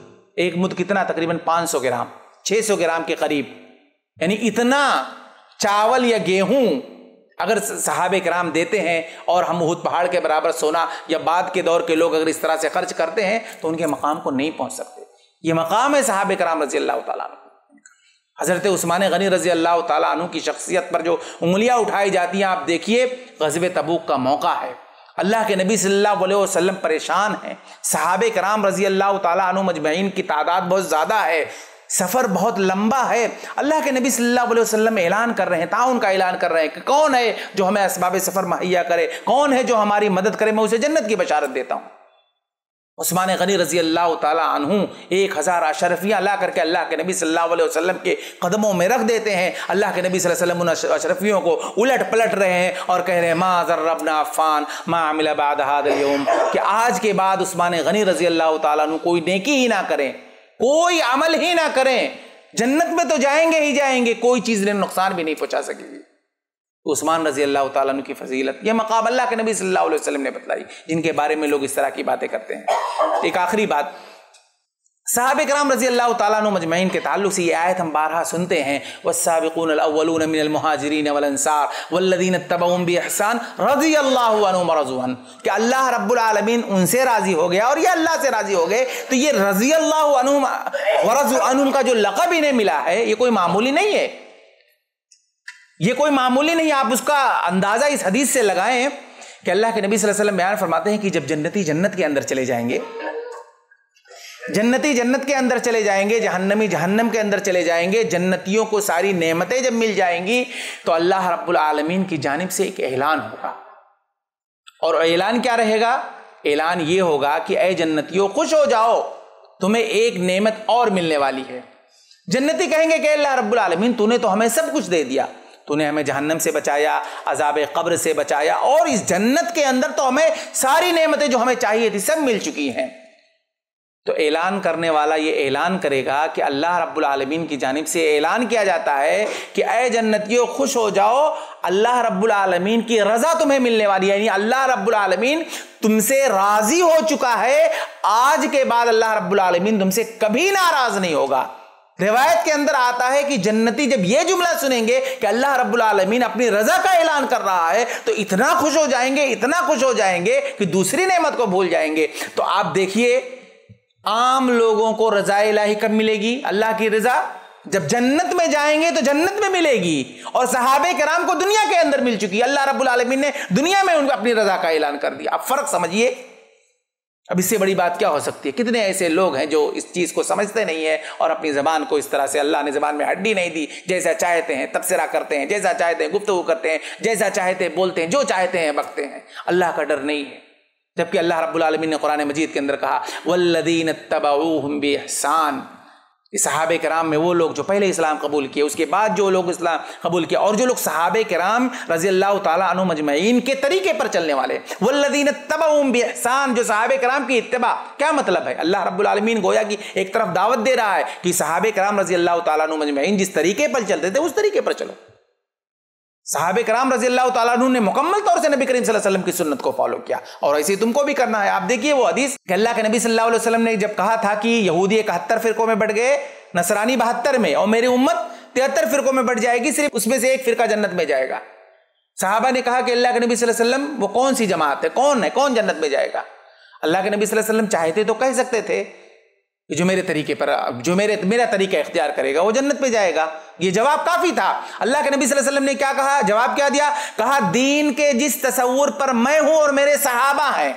مد کتنا، تقریباً 500 گرام 600 گرام کے قریب، یعنی اتنا چاول یا گیہوں اگر صحابہ کرام دیتے ہیں اور ہم احد پہاڑ کے برابر سونا یا بعد کے دور کے لوگ اگر اس طرح سے خرچ کرتے ہیں تو ان کے مقام کو نہیں پہنچ سکتے۔ یہ مقام ہے صحابہ کرام رضی اللہ تعالیٰ عنہ۔ حضرت عثمان غنی رضی اللہ تعالیٰ عنہ کی شخصیت پر جو انگلیاں اٹھائی جاتی ہیں، آپ دیکھیے غزوہ تبوک کا موقع ہے، اللہ کے نبی صلی اللہ علیہ وسلم پریشان ہیں، صحابہ کرام رضی اللہ تعالیٰ عنہ مجمعین کی تعداد بہت زیادہ ہے، سفر بہت لمبا ہے، اللہ کے نبی صلی اللہ علیہ وسلم اعلان کر رہے ہیں، تعاون کا اعلان کر رہے ہیں کہ کون ہے جو ہمیں اسباب سفر مہیا کرے، کون ہے جو ہماری مدد کرے، میں اسے جنت کی بشارت دیتا ہوں۔ عثمان غنی رضی اللہ تعالیٰ عنہ 1000 اشرفیاں لا کر کے اللہ کے نبی صلی اللہ علیہ وسلم کے قدموں میں رکھ دیتے ہیں۔ اللہ کے نبی صلی اللہ علیہ وسلم ان اشرفیوں کو الٹ پلٹ رہے ہیں اور کہہ رہے ہیں ما ضر ابن عفان ما عمل بعد هذا اليوم، کہ آج کے بعد عثمان غنی رضی اللہ تعالیٰ عنہ کوئی نیکی ہی نہ کریں، کوئی عمل ہی نہ کریں، جنت میں تو جائیں گے ہی جائیں گے، کوئی چیز انہیں نقصان بھی نہیں پہنچا سکے گی۔ عثمان رضی اللہ تعالیٰ عنہ کی فضیلت، یہ مقام اللہ کے نبی صلی اللہ علیہ وسلم نے بتلائی، جن کے بارے میں لوگ اس طرح کی باتیں کرتے ہیں۔ ایک آخری بات، صحابہ کرام رضی اللہ تعالیٰ عنہ مجمعین کے تعلق سے یہ آیت ہم بارہا سنتے ہیں، والسابقون الاولون من المہاجرین والانصار والذین اتبعوہم بإحسان رضی اللہ عنہم ورضوا عنہ، کہ اللہ رب العالمین ان سے راضی ہو گیا اور یہ اللہ سے راضی ہو گئے۔ تو یہ رضی اللہ عنہم ورضوا عنہم کا جو لقب انہیں ملا ہے، یہ کوئی معمولی نہیں ہے، یہ کوئی معمولی نہیں۔ آپ اس کا اندازہ اس حدیث سے لگائیں کہ اللہ کے نبی صلی اللہ علیہ وسلم بیان فرماتے ہیں کہ جب جنتی جنت کے اندر چلے جائیں گے، جنتی جنت کے اندر چلے جائیں گے، جہنمی جہنم کے اندر چلے جائیں گے، جنتیوں کو ساری نعمتیں جب مل جائیں گی تو اللہ رب العالمین کی جانب سے ایک اعلان ہوگا، اور اعلان کیا رہے گا؟ اعلان یہ ہوگا کہ اے جنتیوں خوش ہو جاؤ، تمہیں ایک نعمت اور ملنے والی ہے۔ جنتی کہیں گے کہ اللہ رب العالمین تو نے تو ہمیں سب کچھ دے دیا، تو نے ہمیں جہنم سے بچایا، عذاب قبر سے بچایا، اور اس جنت کے اندر تو ہمیں ساری نعمتیں جو ہمیں چاہیے تھی سب مل چکی ہیں۔ تو اعلان کرنے والا یہ اعلان کرے گا کہ اللہ رب العالمین کی جانب سے اعلان کیا جاتا ہے کہ اے جنتیوں خوش ہو جاؤ، اللہ رب العالمین کی رضا تمہیں ملنے والی ہے، یعنی اللہ رب العالمین تم سے راضی ہو چکا ہے، آج کے بعد اللہ رب العالمین تم سے کبھی ناراض نہیں ہوگا۔ روایت کے اندر آتا ہے کہ جنتی جب یہ جملہ سنیں گے کہ اللہ رب العالمین اپنی رضا کا اعلان کر رہا ہے تو اتنا خوش ہو جائیں گے، اتنا خوش ہو جائیں گے کہ دوسری نعمت کو بھول جائیں گے۔ تو آپ دیکھیے عام لوگوں کو رضا الہی کب ملے گی؟ اللہ کی رضا جب جنت میں جائیں گے تو جنت میں ملے گی، اور صحابہ کرام کو دنیا کے اندر مل چکی ہے، اللہ رب العالمین نے دنیا میں ان کو اپنی رضا کا اعلان کر دیا۔ اب فرق سمجھیے، اب اس سے بڑی بات کیا ہو سکتی ہے؟ کتنے ایسے لوگ ہیں جو اس چیز کو سمجھتے نہیں ہیں اور اپنی زبان کو اس طرح سے، اللہ نے زبان میں ہڈی نہیں دی، جیسا چاہتے ہیں تبصرہ کرتے ہیں، جیسا چاہتے ہیں گفتگو کرتے ہیں، جیسا چاہتے ہیں بولتے ہیں، جو چاہتے ہیں بکتے ہیں، اللہ کا ڈر نہیں ہے۔ جبکہ اللہ رب العالمین نے قرآن مجید کے اندر کہا والذین اتبعوہم بإحسان، صحابہ کرام میں وہ لوگ جو پہلے اسلام قبول کیے، اس کے بعد جو لوگ اسلام قبول کیا، اور جو لوگ صحابہ کرام رضی اللہ تعالیٰ عنہم اجمعین کے طریقے پر چلنے والے، والذین اتبعوہم بإحسان، جو صحابہ کرام کی اتباع، کیا مطلب ہے؟ اللہ رب العالمین گویا کہ ایک طرف دعوت دے رہا ہے کہ صحابہ کرام رضی اللہ تعالیٰ عنہم اجمعین جس طریقے پر چلتے تھے اس طریقے پر چلو۔ صحابہ کرام رضی اللہ تعالیٰ عنہ نے مکمل طور سے نبی کریم صلی اللہ علیہ وسلم کی سنت کو فالو کیا، اور ایسے تم کو بھی کرنا ہے۔ آپ دیکھیے وہ حدیث کہ اللہ کے نبی صلی اللہ علیہ وسلم نے جب کہا تھا کہ یہودی 71 فرقوں میں بٹ گئے، نصرانی 72 میں، اور میری امت 73 فرقوں میں بٹ جائے گی، صرف اس میں سے ایک فرقہ جنت میں جائے گا۔ صحابہ نے کہا کہ اللہ کے نبی صلی اللہ علیہ وسلم وہ کون سی جماعت ہے، کون جنت میں جائے گا؟ اللہ کے نبی صلی اللہ علیہ وسلم چاہتے تو کہہ سکتے تھے کہ جو میرے طریقے پر، جو میرا طریقہ اختیار کرے گا وہ جنت پہ جائے گا، یہ جواب کافی تھا۔ اللہ کے نبی صلی اللہ علیہ وسلم نے کیا کہا؟ جواب کیا دیا؟ کہا دین کے جس تصور پر میں ہوں اور میرے صحابہ ہیں،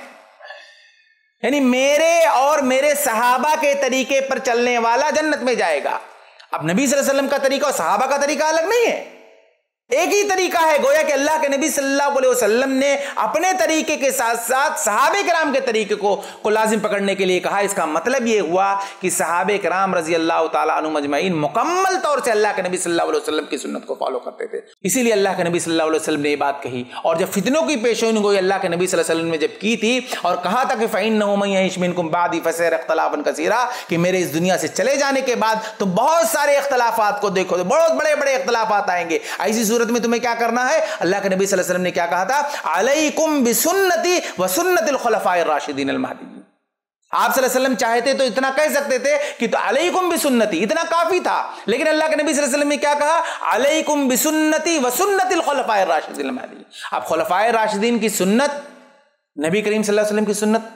یعنی میرے اور میرے صحابہ کے طریقے پر چلنے والا جنت میں جائے گا۔ اب نبی صلی اللہ علیہ وسلم کا طریقہ اور صحابہ کا طریقہ الگ نہیں ہے، ایک ہی طریقہ ہے۔ گویا کہ اللہ کے نبی صلی اللہ علیہ وسلم نے اپنے طریقے کے ساتھ ساتھ صحابہ کرام کے طریقے کو لازم پکڑنے کے لیے کہا۔ اس کا مطلب یہ ہوا کہ صحابہ کرام رضی اللہ تعالیٰ عنہم اجمعین مکمل طور سے اللہ کے نبی صلی اللہ علیہ وسلم کی سنت کو فالو کرتے تھے، اسی لیے اللہ کے نبی صلی اللہ علیہ وسلم نے یہ بات کہی۔ اور جب فتنوں کی پیشین گوئی اللہ کے نبی صلی اللہ علیہ وسلم نے جب کی تھی اور کہا تھا کہ فَإِنَّهُ مَن يَعِشْ مِنكُم بَعْدِي فَسَيَرَى اخْتِلَافًا كَثِيرًا، کہ میرے اس دنیا سے چلے جانے کے بعد تو بہت سارے اختلافات کو دیکھو، بہت بڑے بڑے اختلافات آئیں گے۔ ایسی صورت میں تمہیں کیا کرنا ہے؟ اللہ کے نبی صلی اللہ علیہ وسلم نے کیا کہا تھا؟ علیکم بسنتی وسنت الخلفاء الراشدین المہدیین۔ آپ صلی اللہ علیہ وسلم چاہتے تو اتنا کہہ سکتے تھے کہ تو علیکم بسنتی، اتنا کافی تھا، لیکن اللہ کے نبی صلی اللہ علیہ وسلم نے کیا کہا؟ علیکم بسنتی وسنت الخلفاء الراشدین المہدیین۔ اب خلفاء راشدین کی سنت، نبی کریم صلی اللہ علیہ وسلم کی سنت،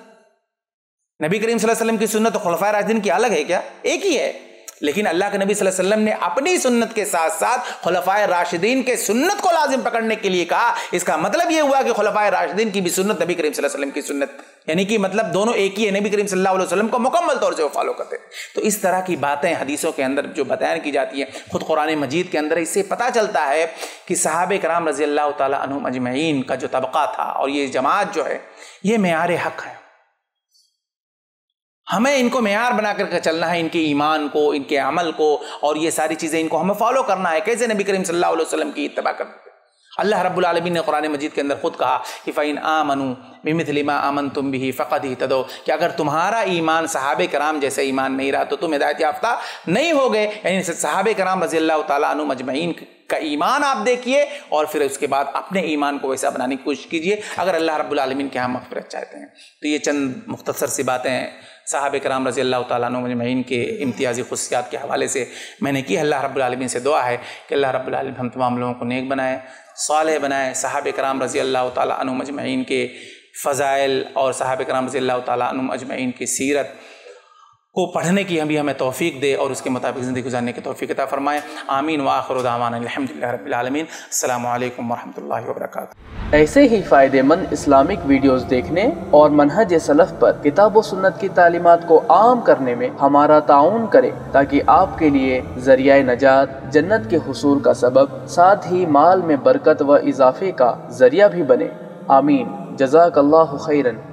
نبی کریم صلی اللہ علیہ وسلم کی سنت اور خلفاء راشدین کی الگ ہے کیا؟ ایک ہی ہے، لیکن اللہ کے نبی صلی اللہ علیہ وسلم نے اپنی سنت کے ساتھ ساتھ خلفاء راشدین کے سنت کو لازم پکڑنے کے لیے کہا۔ اس کا مطلب یہ ہوا کہ خلفاء راشدین کی بھی سنت نبی کریم صلی اللہ علیہ وسلم کی سنت، یعنی کہ مطلب دونوں ایک ہی ہے، نبی کریم صلی اللہ علیہ وسلم کو مکمل طور سے وہ فالو کرتے۔ تو اس طرح کی باتیں حدیثوں کے اندر جو بیان کی جاتی ہیں، خود قرآن مجید کے اندر اس سے پتہ چلتا ہے کہ صحابہ کرام رضی اللہ تعالیٰ عنہم اجمعین کا جو طبقہ تھا اور یہ جماعت جو ہے یہ معیار حق ہے، ہمیں ان کو معیار بنا کر چلنا ہے، ان کے ایمان کو، ان کے عمل کو، اور یہ ساری چیزیں ان کو ہمیں فالو کرنا ہے۔ کیسے نبی کریم صلی اللہ علیہ وسلم کی اتباع کرتے تھے۔ اللہ رب العالمین نے قرآن مجید کے اندر خود کہا کہ فَإِنْ آمَنُوا بِمِثْلِ مَا آمَنْتُمْ بِهِ فَقَدْ اهْتَدَوْا، کہ اگر تمہارا ایمان صحابہ کرام جیسے ایمان نہیں رہا تو تم ہدایت یافتہ نہیں ہوگے۔ یعنی صحابہ کرام رضی اللہ تعالیٰ عنہم اجمعین کا ایمان آپ دیکھیے اور پھر اس کے بعد اپنے ایمان کو ویسا بنانے کی کوشش کیجیے اگر اللہ رب العالمین کے ہاں مغفرت چاہتے ہیں۔ تو یہ چند مختصر سی باتیں صحابہ کرام رضی اللہ تعالیٰ عنہ اجمعین کے امتیازی خصوصیات کے حوالے سے میں نے کی۔ اللہ رب العالمین سے دعا ہے کہ اللہ رب العالمین ہم تمام لوگوں کو نیک بنائے، صالح بنائے۔ صحابہ کرام رضی اللہ تعالیٰ عنہ اجمعین کے فضائل اور صحابہ کرام رضی اللہ تعالیٰ عنہ اجمعین کی سیرت کو پڑھنے کی ہمیں توفیق دے اور اس کے مطابق زندگی گزارنے کی توفیق عطا فرمائے۔ آمین وآخر دعوانا الحمدللہ رب العالمین۔ السلام علیکم ورحمۃ اللہ وبرکاتہ۔ ایسے ہی فائدہ مند اسلامک ویڈیوز دیکھنے اور منہج سلف پر کتاب و سنت کی تعلیمات کو عام کرنے میں ہمارا تعاون کریں تاکہ آپ کے لیے ذریعہ نجات، جنت کے حصول کا سبب، ساتھ ہی مال میں برکت و اضافے کا ذریعہ بھی بنے۔ آمین۔ جزاک اللہ خیرن۔